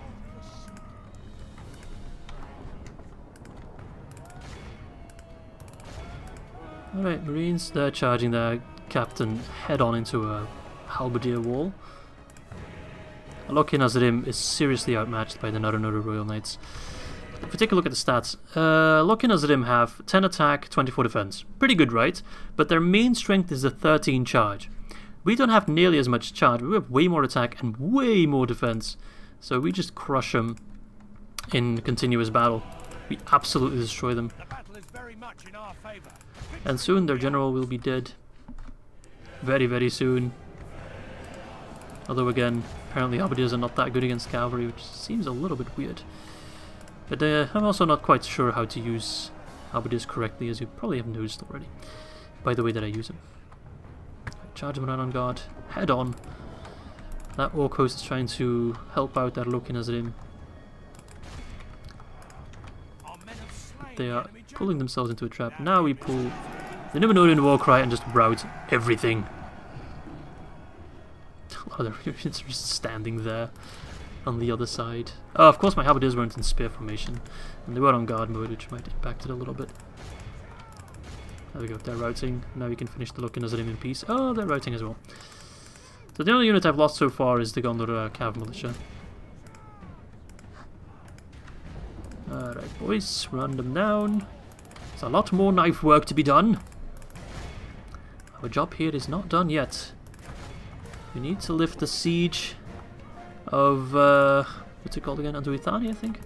Alright, Marines, they're charging their captain head on into a halberdier wall. Luin is seriously outmatched by the Naru Royal Knights. If we take a look at the stats, Luin have 10 attack, 24 defense. Pretty good, right? But their main strength is a 13 charge. We don't have nearly as much charge, but we have way more attack and way more defense. So we just crush them in continuous battle. We absolutely destroy them. The battle is very much in our favor. And soon their general will be dead. Very, very soon. Although again, apparently halberdiers are not that good against cavalry, which seems a little bit weird. But I'm also not quite sure how to use halberdiers correctly, as you probably have noticed already, by the way that I use them. Charge them around on guard. Head on. That orc host is trying to help out that Luin. They are pulling themselves into a trap. Now we pull the Númenorean war cry and just rout everything. A lot of their units are just standing there on the other side. Oh, of course my halberdiers weren't in spear formation, and they were on guard mode, which might impact it a little bit. There we go, they're routing. Now we can finish the Luin in peace. Oh, they're routing as well. So the only unit I've lost so far is the Gondor Cav militia. Alright boys, run them down. There's a lot more knife work to be done. Our job here is not done yet. We need to lift the siege of, what's it called again? Ithilien, I think?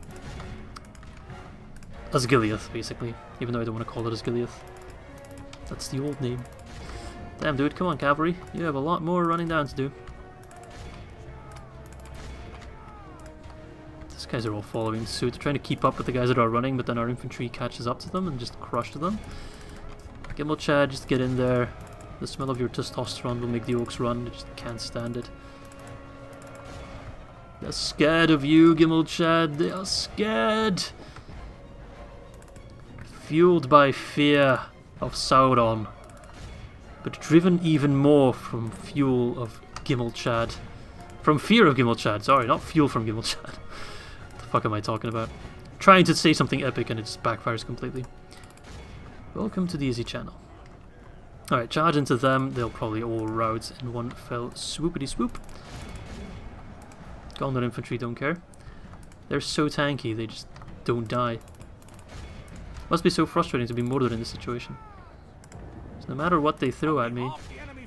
Osgiliath, basically. Even though I don't want to call it Osgiliath. That's the old name. Damn dude, come on cavalry. You have a lot more running down to do. This These guys are all following suit. They're trying to keep up with the guys that are running, but then our infantry catches up to them and just crushes them. Gimel Chad, just get in there. The smell of your testosterone will make the orcs run. They just can't stand it. They're scared of you, Gimel Chad. They are scared. Fueled by fear of Sauron, but driven even more from fuel of Gimel Chad. From fear of Gimel Chad, sorry, not fuel from Gimel Chad. What the fuck am I talking about? Trying to say something epic and it just backfires completely. Welcome to the Izzy channel. Alright, charge into them. They'll probably all rout in one fell swoopity swoop. Gondor infantry don't care. They're so tanky, they just don't die. Must be so frustrating to be Mordor in this situation. So no matter what they throw at me,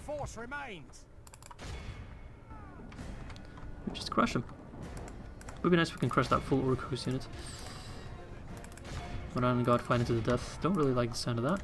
we just crush them. Would be nice if we can crush that full Orc Host unit. Rohan and God fighting to the death. Don't really like the sound of that.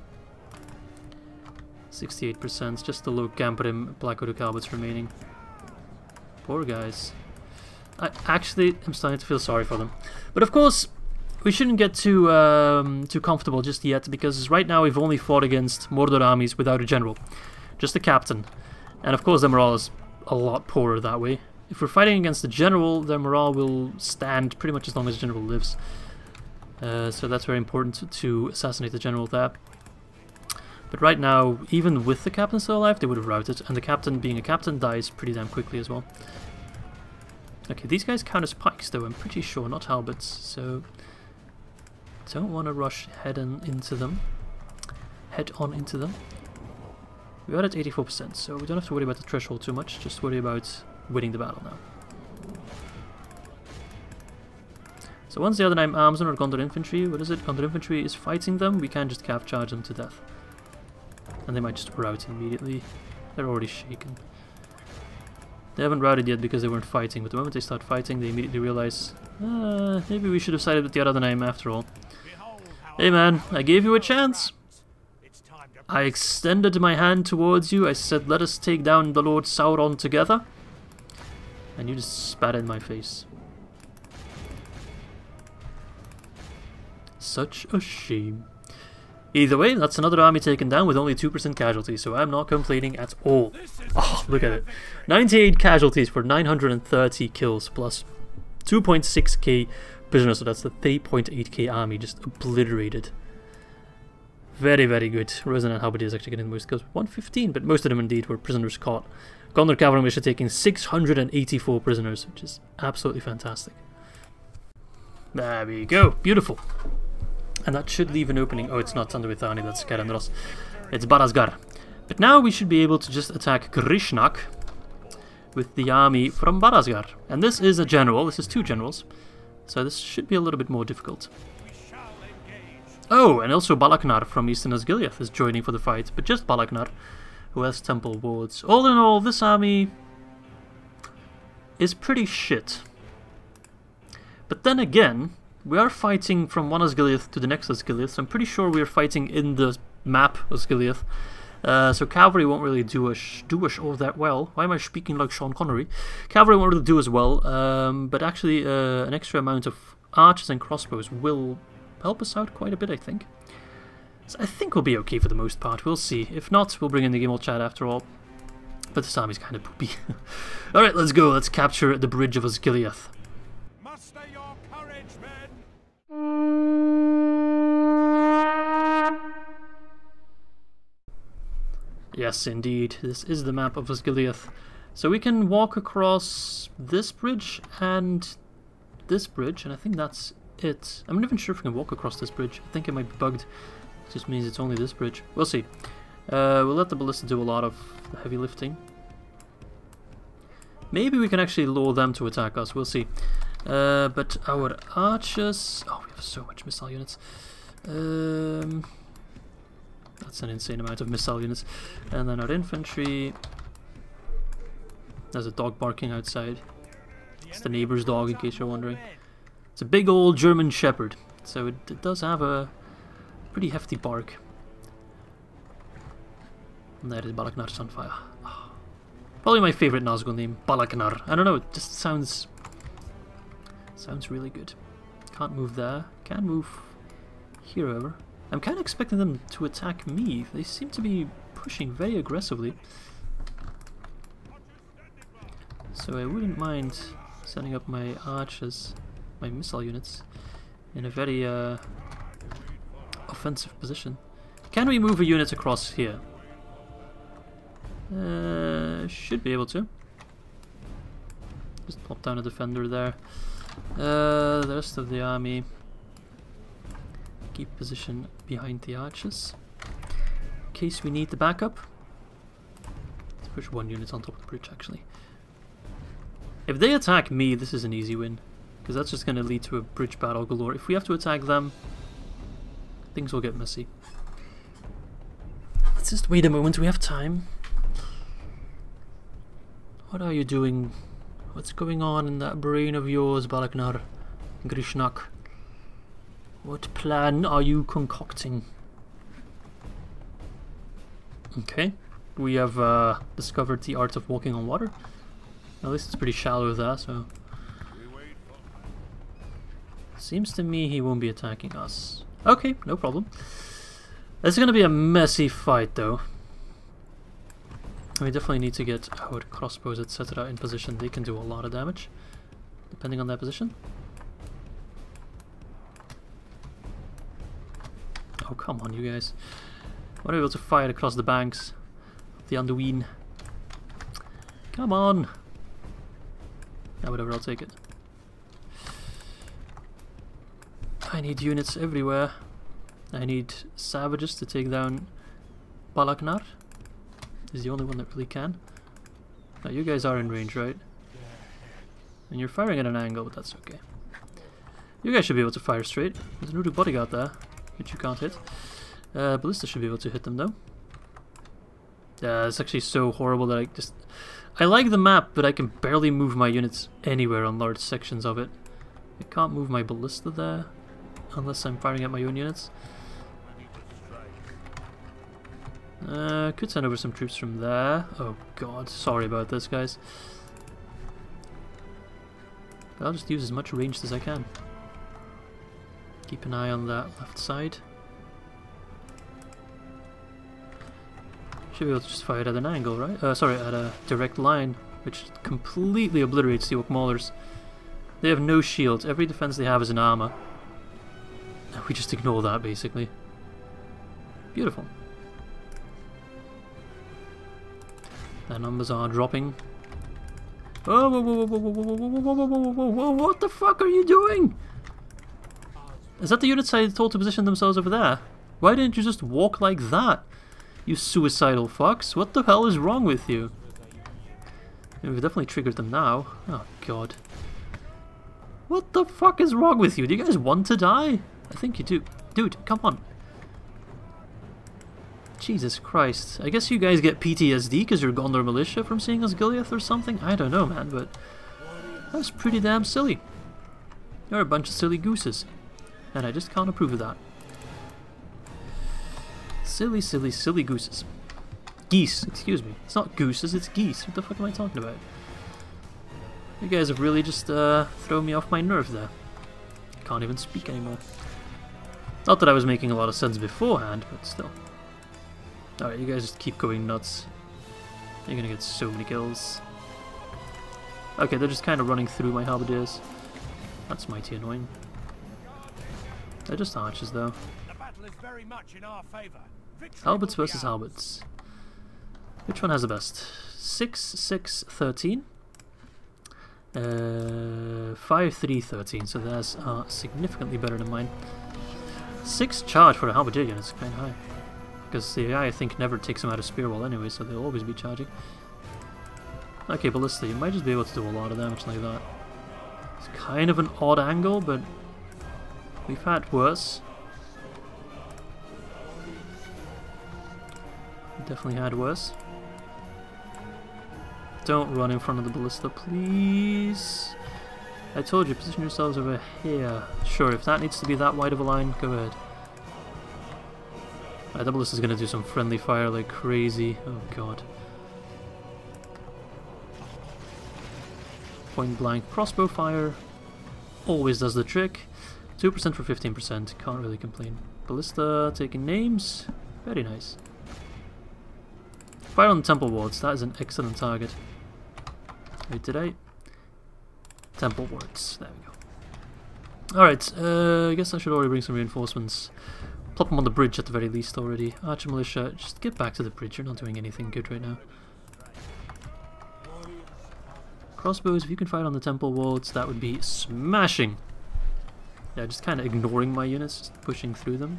68%, just the low Gamprim Black Orc Halberds remaining. Poor guys. I actually am starting to feel sorry for them. But of course, we shouldn't get too comfortable just yet, because right now we've only fought against Mordor armies without a general. Just a captain. And of course their morale is a lot poorer that way. If we're fighting against the general, their morale will stand pretty much as long as the general lives. So that's very important to assassinate the general there. But right now, even with the captain still alive, they would have routed, and the captain, being a captain, dies pretty damn quickly as well. Okay, these guys count as pikes though, I'm pretty sure, not halberds, so don't want to rush head on into them. We are at 84%, so we don't have to worry about the threshold too much, just worry about winning the battle now. So once the Ar-Adûnâim arms on our Gondor infantry, what is it? Gondor infantry is fighting them, we can just cav charge them to death. And they might just rout immediately. They're already shaken. They haven't routed yet because they weren't fighting, but the moment they start fighting, they immediately realize, maybe we should have sided with the Ar-Adûnâim after all. Hey man, I gave you a chance. I extended my hand towards you, I said let us take down the Lord Sauron together. And you just spat in my face. Such a shame. Either way, that's another army taken down with only 2% casualties, so I'm not complaining at all. Oh, look at it. 98 casualties for 930 kills, plus 2.6k prisoners, so that's the 3.8k army just obliterated. Very, very good. Rohan and Halberdiers actually getting the most kills, 115, but most of them indeed were prisoners caught. Gondor Cavalry Militia taking 684 prisoners, which is absolutely fantastic. There we go, beautiful. And that should leave an opening. Oh, it's not Tandavithani, that's Eärendil. It's Barasgar. But now we should be able to just attack Grishnak with the army from Barasgar. And this is a general, this is two generals. So this should be a little bit more difficult. Oh, and also Balaknar from Eastern Osgiliath is joining for the fight. But just Balaknar, who has temple wards. All in all, this army is pretty shit. But then again, we are fighting from one Osgiliath to the next Osgiliath, so I'm pretty sure we are fighting in the map Osgiliath. So cavalry won't really do us all that well. Why am I speaking like Sean Connery? Cavalry won't really do as well, but actually an extra amount of archers and crossbows will help us out quite a bit, I think. So I think we'll be okay for the most part, we'll see. If not, we'll bring in the Gimel Chad after all. But this army's kind of poopy. Alright, let's go, let's capture the bridge of Osgiliath. Muster your courage, men! Yes, indeed. This is the map of Osgiliath. So we can walk across this bridge and this bridge, and I think that's it. I'm not even sure if we can walk across this bridge. I think it might be bugged. It just means it's only this bridge. We'll see. We'll let the ballista do a lot of the heavy lifting. Maybe we can actually lure them to attack us. We'll see. But our archers... Oh, we have so much missile units. That's an insane amount of missile units. And then our infantry... There's a dog barking outside. It's the neighbor's dog, in case you're wondering. It's a big old German Shepherd. So it does have a pretty hefty bark. And that is Balaknar's on fire. Oh. Probably my favorite Nazgûl name, Balaknar. I don't know, it just sounds Sounds really good. Can't move there. Can move here, however. I'm kind of expecting them to attack me. They seem to be pushing very aggressively. So I wouldn't mind setting up my archers, my missile units, in a very offensive position. Can we move a unit across here? Should be able to. Just plop down a defender there. The rest of the army keep position behind the archers in case we need the backup. Let's push one unit on top of the bridge actually. If they attack me, this is an easy win, because that's just going to lead to a bridge battle galore. If we have to attack them, things will get messy. Let's just wait a moment, we have time. What are you doing? What's going on in that brain of yours, Balaknar? Grishnak? What plan are you concocting? Okay, we have discovered the art of walking on water. At least it's pretty shallow there, so... Seems to me he won't be attacking us. Okay, no problem. It's gonna be a messy fight though. We definitely need to get our crossbows etc. in position. They can do a lot of damage, depending on their position. Oh, come on, you guys. I want to be able to fire across the banks of the Anduin. Come on! Yeah, whatever, I'll take it. I need units everywhere. I need savages to take down Balaknar. He's the only one that really can. Now, you guys are in range, right? And you're firing at an angle, but that's okay. You guys should be able to fire straight. There's an Uruk bodyguard there, which you can't hit. Ballista should be able to hit them, though. Yeah, it's actually so horrible that I like the map, but I can barely move my units anywhere on large sections of it. I can't move my ballista there, unless I'm firing at my own units. Could send over some troops from there. Oh god, sorry about this, guys. But I'll just use as much range as I can. Keep an eye on that left side. Should be able to just fire it at an angle, right? Sorry, at a direct line, which completely obliterates the Orc Maulers. They have no shield. Every defense they have is an armor. We just ignore that, basically. Beautiful. Their numbers are dropping. Oh, whoa, whoa, whoa, whoa, whoa, whoa, whoa, whoa, whoa, whoa, whoa, what the fuck are you doing? Is that the units I told to position themselves over there? Why didn't you just walk like that? You suicidal fucks. What the hell is wrong with you? We've definitely triggered them now. Oh god. What the fuck is wrong with you? Do you guys want to die? I think you do. Dude, come on. Jesus Christ. I guess you guys get PTSD because you're Gondor militia from seeing Osgiliath or something? I don't know, man, but that's pretty damn silly. You're a bunch of silly gooses. And I just can't approve of that. Silly, silly, silly gooses. Geese, excuse me. It's not gooses, it's geese. What the fuck am I talking about? You guys have really just thrown me off my nerve there. I can't even speak anymore. Not that I was making a lot of sense beforehand, but still. Alright, you guys just keep going nuts. You're gonna get so many kills. Okay, they're just kind of running through my halberdiers. That's mighty annoying. They're just archers, though. The battle is very much in our favor. Halberds versus halberds. Which one has the best? 6, 6, 13. 5, 3, 13. So theirs are significantly better than mine. 6 charge for a halberdier unit is kind of high. Because the AI, I think, never takes them out of spear wall anyway, so they'll always be charging. Okay, ballista, you might just be able to do a lot of damage like that. It's kind of an odd angle, but we've had worse. We've definitely had worse. Don't run in front of the ballista, please. I told you, position yourselves over here. Sure, if that needs to be that wide of a line, go ahead. The ballista is going to do some friendly fire like crazy. Oh god. Point blank crossbow fire. always does the trick. 2% for 15%, can't really complain. Ballista taking names, very nice. Fire on the temple wards, that is an excellent target. Wait, did I? Temple wards, there we go. Alright, I guess I should already bring some reinforcements. Plop them on the bridge at the very least already. Archer Militia, just get back to the bridge, you're not doing anything good right now. Crossbows, if you can fire on the temple wards, that would be smashing. Yeah, just kind of ignoring my units, just pushing through them.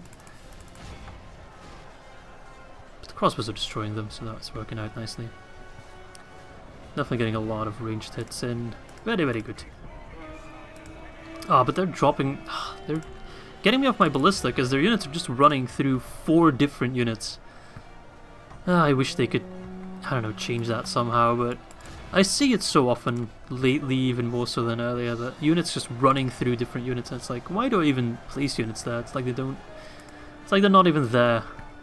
But the crossbows are destroying them, so that's working out nicely. Definitely getting a lot of ranged hits in. Very, very good. Ah, but they're dropping... They're getting me off my ballista, because their units are just running through 4 different units. I wish they could, I don't know, change that somehow, but... I see it so often, lately even more so than earlier, that units just running through different units, and it's like, why do I even place units there? It's like they don't... It's like they're not even there.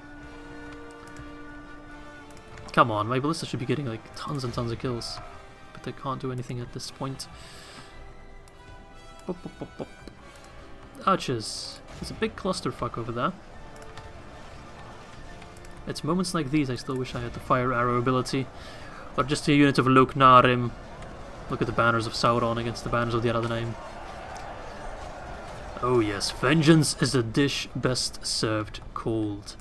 Come on, my ballista should be getting like tons and tons of kills, but they can't do anything at this point. Bop, bop, bop, bop. Archers. There's a big clusterfuck over there. It's moments like these I still wish I had the fire arrow ability. Or just a unit of Númenorean. Look at the banners of Sauron against the banners of the Ar-Adûnâim. Oh yes, vengeance is a dish best served cold.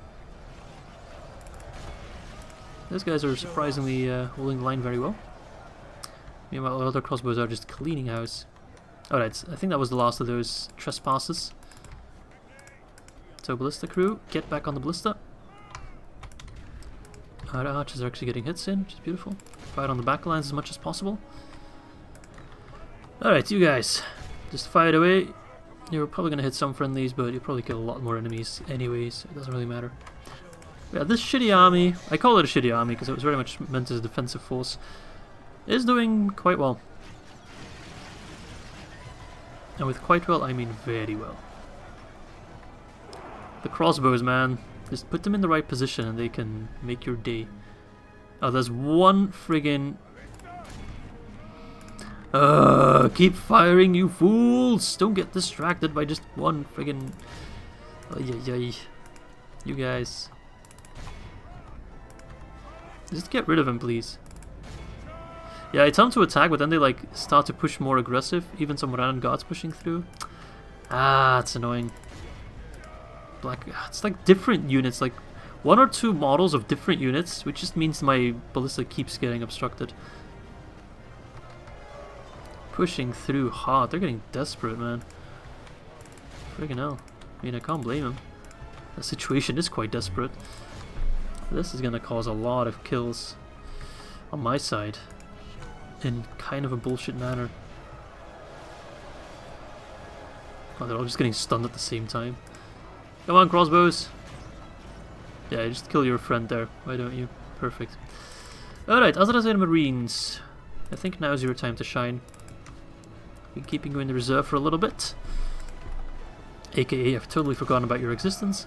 Those guys are surprisingly holding the line very well. Meanwhile, other crossbows are just cleaning house. Alright, I think that was the last of those trespassers. So ballista crew, get back on the ballista. Our archers are actually getting hits in, which is beautiful. Fire on the back lines as much as possible. Alright, you guys, just fire away. You're probably going to hit some friendlies, but you'll probably kill a lot more enemies anyways, so it doesn't really matter. Yeah, this shitty army, I call it a shitty army because it was very much meant as a defensive force, is doing quite well. And with quite well, I mean very well. The crossbows, man. Just put them in the right position and they can make your day. Oh, there's one friggin... keep firing, you fools! Don't get distracted by just one friggin... You guys. Just get rid of him, please. Yeah, I tell them to attack, but then they like start to push more aggressive. Even some random guards pushing through. Ah, it's annoying. It's like different units, like 1 or 2 models of different units, which just means my ballista keeps getting obstructed. Pushing through hard. They're getting desperate, man. Friggin' hell. I mean, I can't blame them. The situation is quite desperate. This is gonna cause a lot of kills on my side in kind of a bullshit manner. Oh, they're all just getting stunned at the same time. Come on, crossbows! Yeah, just kill your friend there, why don't you? Perfect. Alright, Azrael Marines. I think now's your time to shine. Been keeping you in the reserve for a little bit. AKA, I've totally forgotten about your existence.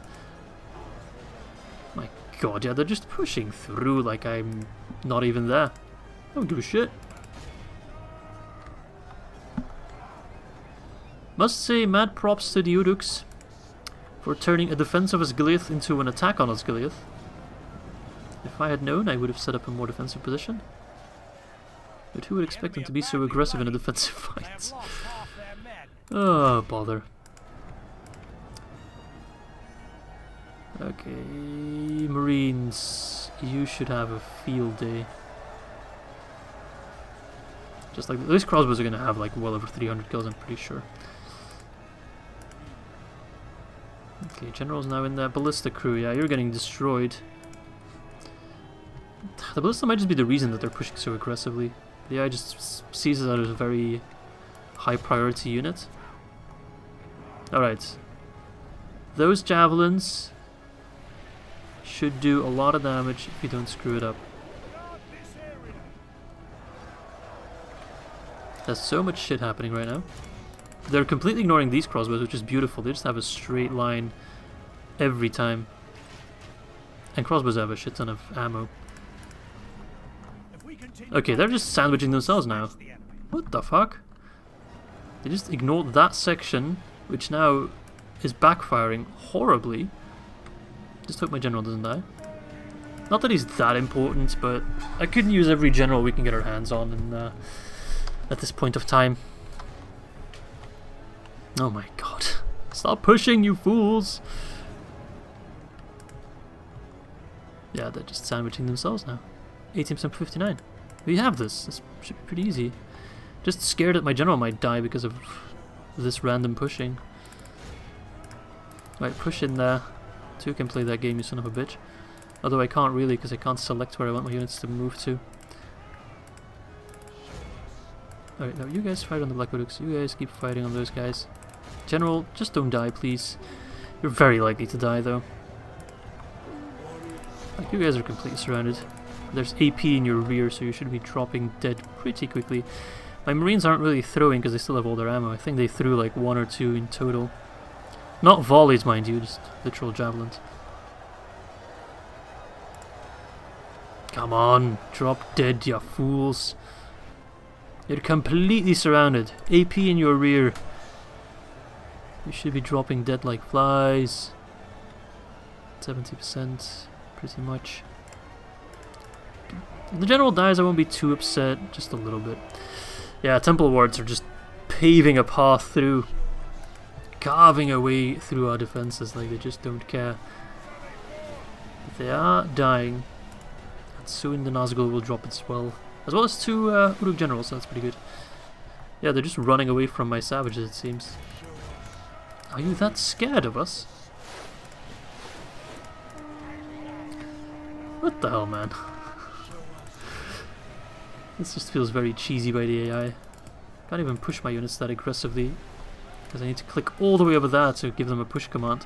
My god, yeah, they're just pushing through like I'm not even there. I don't give a shit. Must say, mad props to the Uruks for turning a defense of Osgiliath into an attack on Osgiliath. If I had known, I would have set up a more defensive position. But who would expect them to be so aggressive in a defensive fight? Oh, bother. Okay, Marines, you should have a field day. Just like those crossbows are going to have like well over 300 kills, I'm pretty sure. Okay, General's now in there. Ballista crew, yeah, you're getting destroyed. The Ballista might just be the reason that they're pushing so aggressively. The AI just sees it as a very high priority unit. Alright. Those Javelins should do a lot of damage if you don't screw it up. There's so much shit happening right now. They're completely ignoring these crossbows, which is beautiful. They just have a straight line every time. And crossbows have a shit ton of ammo. Okay, they're just sandwiching themselves now. What the fuck? They just ignored that section, which now is backfiring horribly. Just hope my general doesn't die. Not that he's that important, but I couldn't use every general we can get our hands on in, at this point of time. Oh my god. Stop pushing, you fools! Yeah, they're just sandwiching themselves now. 18% per 59. We have this. This should be pretty easy. Just scared that my general might die because of this random pushing. Right, push in there. 2 can play that game, you son of a bitch. Although I can't really because I can't select where I want my units to move to. Alright, now you guys fight on the Black Orcs. You guys keep fighting on those guys. General, just don't die, please. You're very likely to die, though. Like, you guys are completely surrounded. There's AP in your rear, so you should be dropping dead pretty quickly. My Marines aren't really throwing because they still have all their ammo. I think they threw like 1 or 2 in total. Not volleys, mind you, just literal javelins. Come on, drop dead, you fools. You're completely surrounded. AP in your rear. You should be dropping dead like flies. 70%, pretty much. If the general dies, I won't be too upset, just a little bit. Yeah, Temple Wards are just paving a path through, carving a way through our defenses like they just don't care. But they are dying, and soon the Nazgul will drop as well as 2 Uruk generals, so that's pretty good. Yeah, they're just running away from my savages, it seems. Are you that scared of us? What the hell, man? This just feels very cheesy by the AI. Can't even push my units that aggressively because I need to click all the way over there to give them a push command.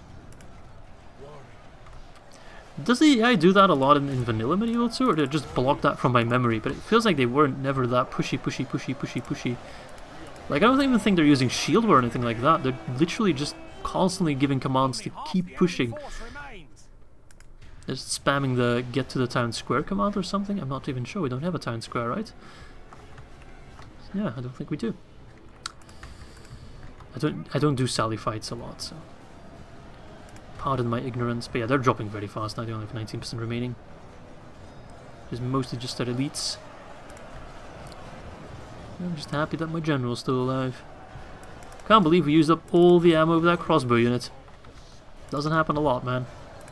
Does the AI do that a lot in vanilla Medieval 2, or did it just block that from my memory? But it feels like they weren't never that pushy. Like, I don't even think they're using shield or anything like that. They're literally just constantly giving commands to keep pushing. They're just spamming the get to the town square command or something. I'm not even sure. We don't have a town square, right? Yeah, I don't think we do. I don't do sally fights a lot, so pardon my ignorance. But yeah, they're dropping very fast now. They only have 19% remaining. It's mostly just their elites. I'm just happy that my general's still alive. Can't believe we used up all the ammo of that crossbow unit. Doesn't happen a lot, man.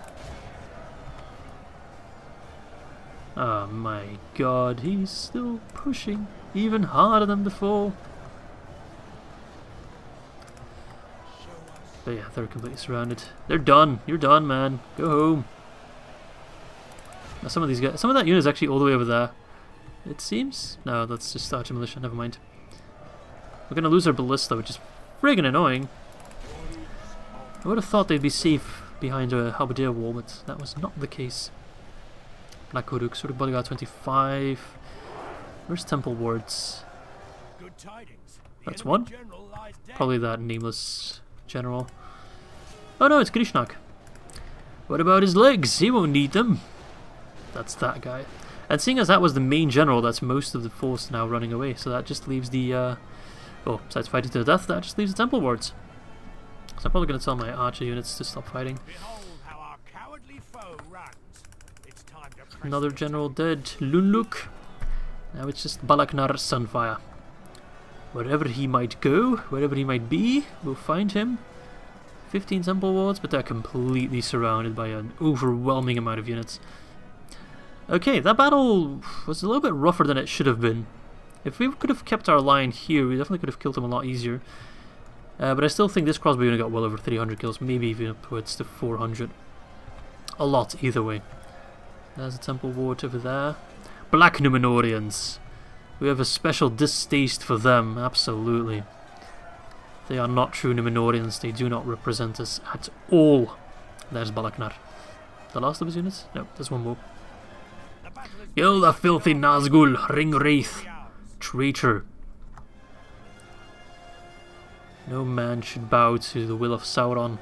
Oh my god, he's still pushing even harder than before. But yeah, they're completely surrounded. They're done. You're done, man. Go home. Now some of these guys, some of that unit is actually all the way over there. It seems. No, that's just Archer Militia. Never mind. We're gonna lose our ballista, which is friggin' annoying. I would have thought they'd be safe behind a halberdier wall, but that was not the case. Black Uruk, sort of bodyguard 25. Where's Temple Wards? Good tidings. That's one. Probably that nameless general. Oh no, it's Grishnak. What about his legs? He won't need them. That's that guy. And seeing as that was the main general, that's most of the force now running away. So that just leaves the, oh, besides fighting to the death, that just leaves the Temple Wards. So I'm probably going to tell my archer units to stop fighting. Behold how our cowardly foe runs. It's time to press Another general dead. Lunluk. Now it's just Balaknar Sunfire. Wherever he might go, wherever he might be, we'll find him. 15 Temple Wards, but they're completely surrounded by an overwhelming amount of units. Okay, that battle was a little bit rougher than it should have been. If we could have kept our line here, we definitely could have killed him a lot easier. But I still think this crossbow unit got well over 300 kills, maybe even upwards to 400. A lot, either way. There's a Temple Ward over there. Black Númenorians. We have a special distaste for them, absolutely. They are not true Númenorians, they do not represent us at all. There's Balaknar. The last of his units? No, there's one more. Kill the filthy Nazgul, Ringwraith, traitor. No man should bow to the will of Sauron.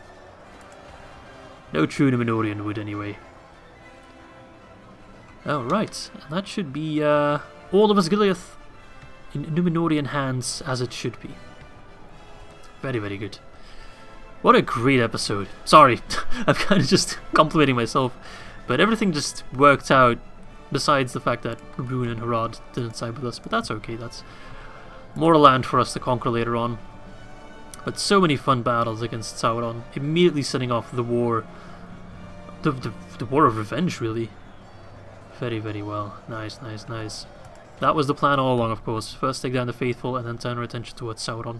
No true Númenorian would anyway. Oh right, and that should be all of Osgiliath. in Númenorian hands as it should be. Very, very good. What a great episode. Sorry, I'm kind of just complimenting myself, but everything just worked out besides the fact that Luin and Ered didn't side with us, but that's okay. That's more land for us to conquer later on. But so many fun battles against Sauron, immediately setting off the war. The war of revenge, really. Very, very well. Nice, nice, nice. That was the plan all along, of course. First take down the faithful and then turn our attention towards Sauron.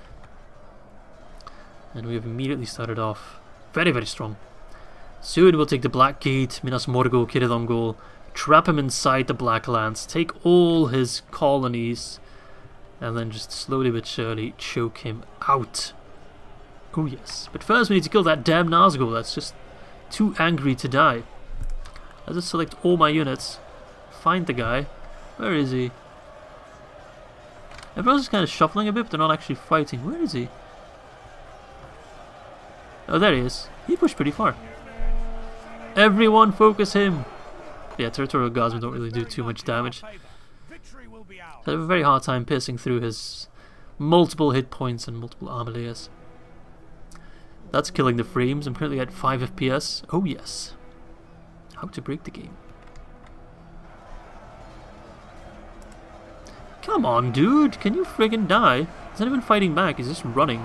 And we have immediately started off very, very strong. Soon we'll take the Black Gate, Minas Morgul, Kiridongol, trap him inside the Black Lands, take all his colonies, and then just slowly but surely choke him out. Oh yes. But first we need to kill that damn Nazgul that's just too angry to die. I'll just select all my units, find the guy. Where is he? Everyone's just kind of shuffling a bit, but they're not actually fighting. Where is he? Oh, there he is. He pushed pretty far. Everyone focus him! Yeah, Territorial Guardsmen don't really do too much damage. I have a very hard time piercing through his multiple hit points and multiple armor layers. That's killing the frames. I'm currently at 5 FPS. Oh yes. How to break the game. Come on, dude! Can you friggin' die? He's not even fighting back, he's just running.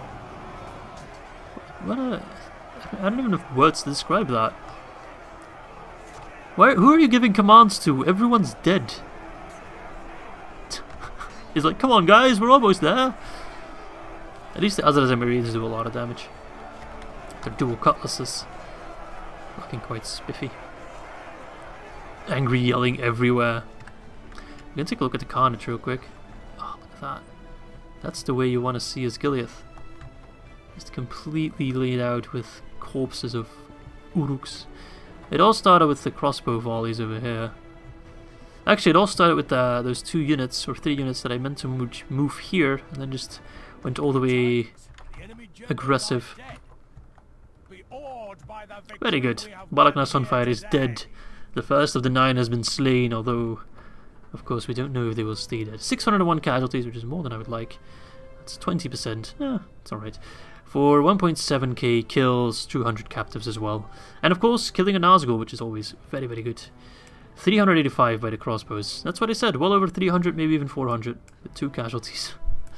What a... I don't even have words to describe that. Who are you giving commands to? Everyone's dead. He's like, come on guys, we're almost there. At least the Azrael Marines do a lot of damage. Their dual cutlasses. Looking quite spiffy. Angry yelling everywhere. I'm gonna take a look at the carnage real quick. Oh, look at that. That's the way you want to see Osgiliath. Just completely laid out with corpses of Uruks. It all started with the crossbow volleys over here. Actually, it all started with those 2 units, or 3 units that I meant to move here, and then just went all the way aggressive. Very good. Balaknar Sunfire is dead. The first of the 9 has been slain, although, of course, we don't know if they will stay dead. 601 casualties, which is more than I would like. That's 20%. It's alright. For 1.7k kills, 200 captives as well. And of course, killing a Nazgul, which is always very, very good. 385 by the crossbows. That's what I said, well over 300, maybe even 400, with 2 casualties.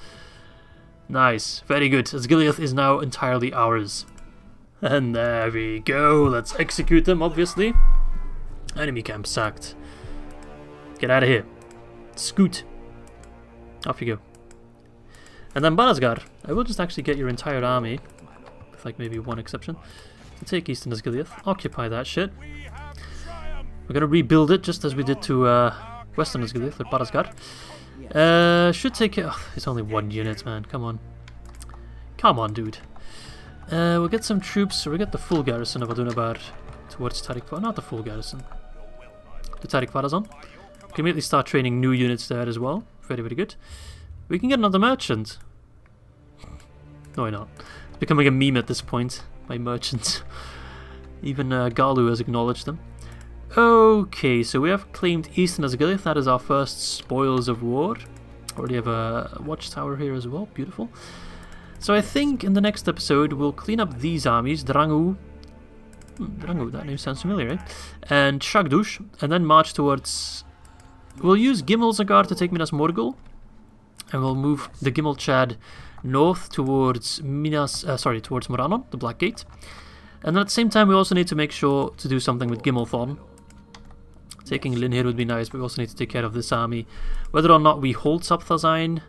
Nice, very good. Osgiliath is now entirely ours. And there we go, let's execute them, obviously. Enemy camp sacked. Get out of here. Scoot. Off you go. And then Barasgar, I will just actually get your entire army, with like maybe one exception, to take Eastern Osgiliath, occupy that shit. We're gonna rebuild it just as we did to Western Osgiliath, or Barasgar. Should take it. Oh, it's only 1 unit, man. Come on. Come on, dude. We'll get some troops, so we'll get the full garrison of Adunabar towards Tarik. Not the full garrison. The Tarik Farazon. We can immediately start training new units there as well. Very, very good. We can get another merchant. No, why not? It's becoming a meme at this point. My merchants. Even Galu has acknowledged them. Okay, so we have claimed Eastern Osgiliath. That is our first spoils of war. Already have a watchtower here as well. Beautiful. So I think in the next episode we'll clean up these armies. Drangu. Drangu, that name sounds familiar, right? And Shagdush. And then march towards... We'll use Gimel-Zagar to take Minas Morgul. And we'll move the Gimel Chad north towards towards Moranon, the Black Gate. And then at the same time we also need to make sure to do something with Gimel-Thon. Taking Lin here would be nice, but we also need to take care of this army. Whether or not we hold Sapthazain,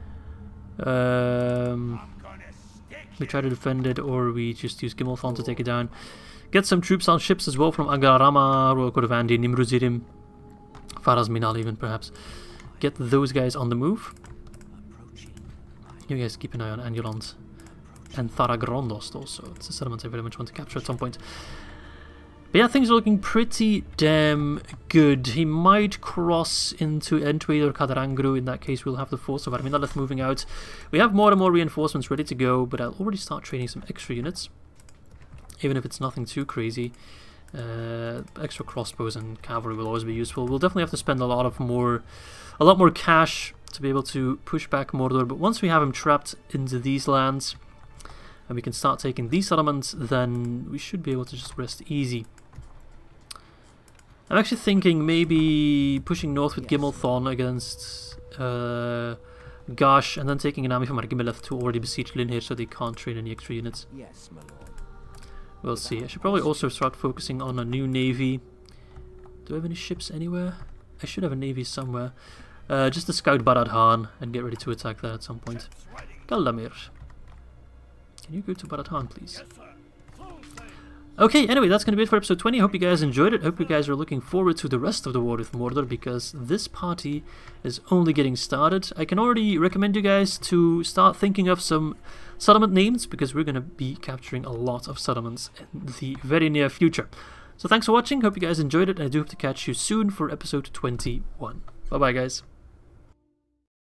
we try to defend it, or we just use Gimel-Thon to take it down. Get some troops on ships as well from Agarama, Royal Court of Andi, Nimruzirim, Faraz Minal even perhaps. Get those guys on the move. You guys keep an eye on Anulons and Tharagrondost also. It's a settlement I very much want to capture at some point. But yeah, things are looking pretty damn good. He might cross into Entway or Kadarangru. In that case, we'll have the force of Ar-Minaleth moving out. We have more and more reinforcements ready to go, but I'll already start training some extra units. Even if it's nothing too crazy. Extra crossbows and cavalry will always be useful. We'll definitely have to spend a lot more cash to be able to push back Mordor, but once we have him trapped into these lands and we can start taking these settlements, then we should be able to just rest easy. I'm actually thinking maybe pushing north with Gimmelthorn against Gash, and then taking an army from Osgiliath to already besiege Luin here so they can't train any extra units. Yes, my lord. We'll see. I should probably also start focusing on a new navy. Do I have any ships anywhere? I should have a navy somewhere. Just to scout Barad-Han and get ready to attack that at some point. Galdamir. Can you go to Barad-Han, please? Okay, anyway, that's going to be it for episode 20. I hope you guys enjoyed it. I hope you guys are looking forward to the rest of the war with Mordor, because this party is only getting started. I can already recommend you guys to start thinking of some settlement names, because we're going to be capturing a lot of settlements in the very near future. So thanks for watching. Hope you guys enjoyed it, and I do hope to catch you soon for episode 21. Bye-bye, guys.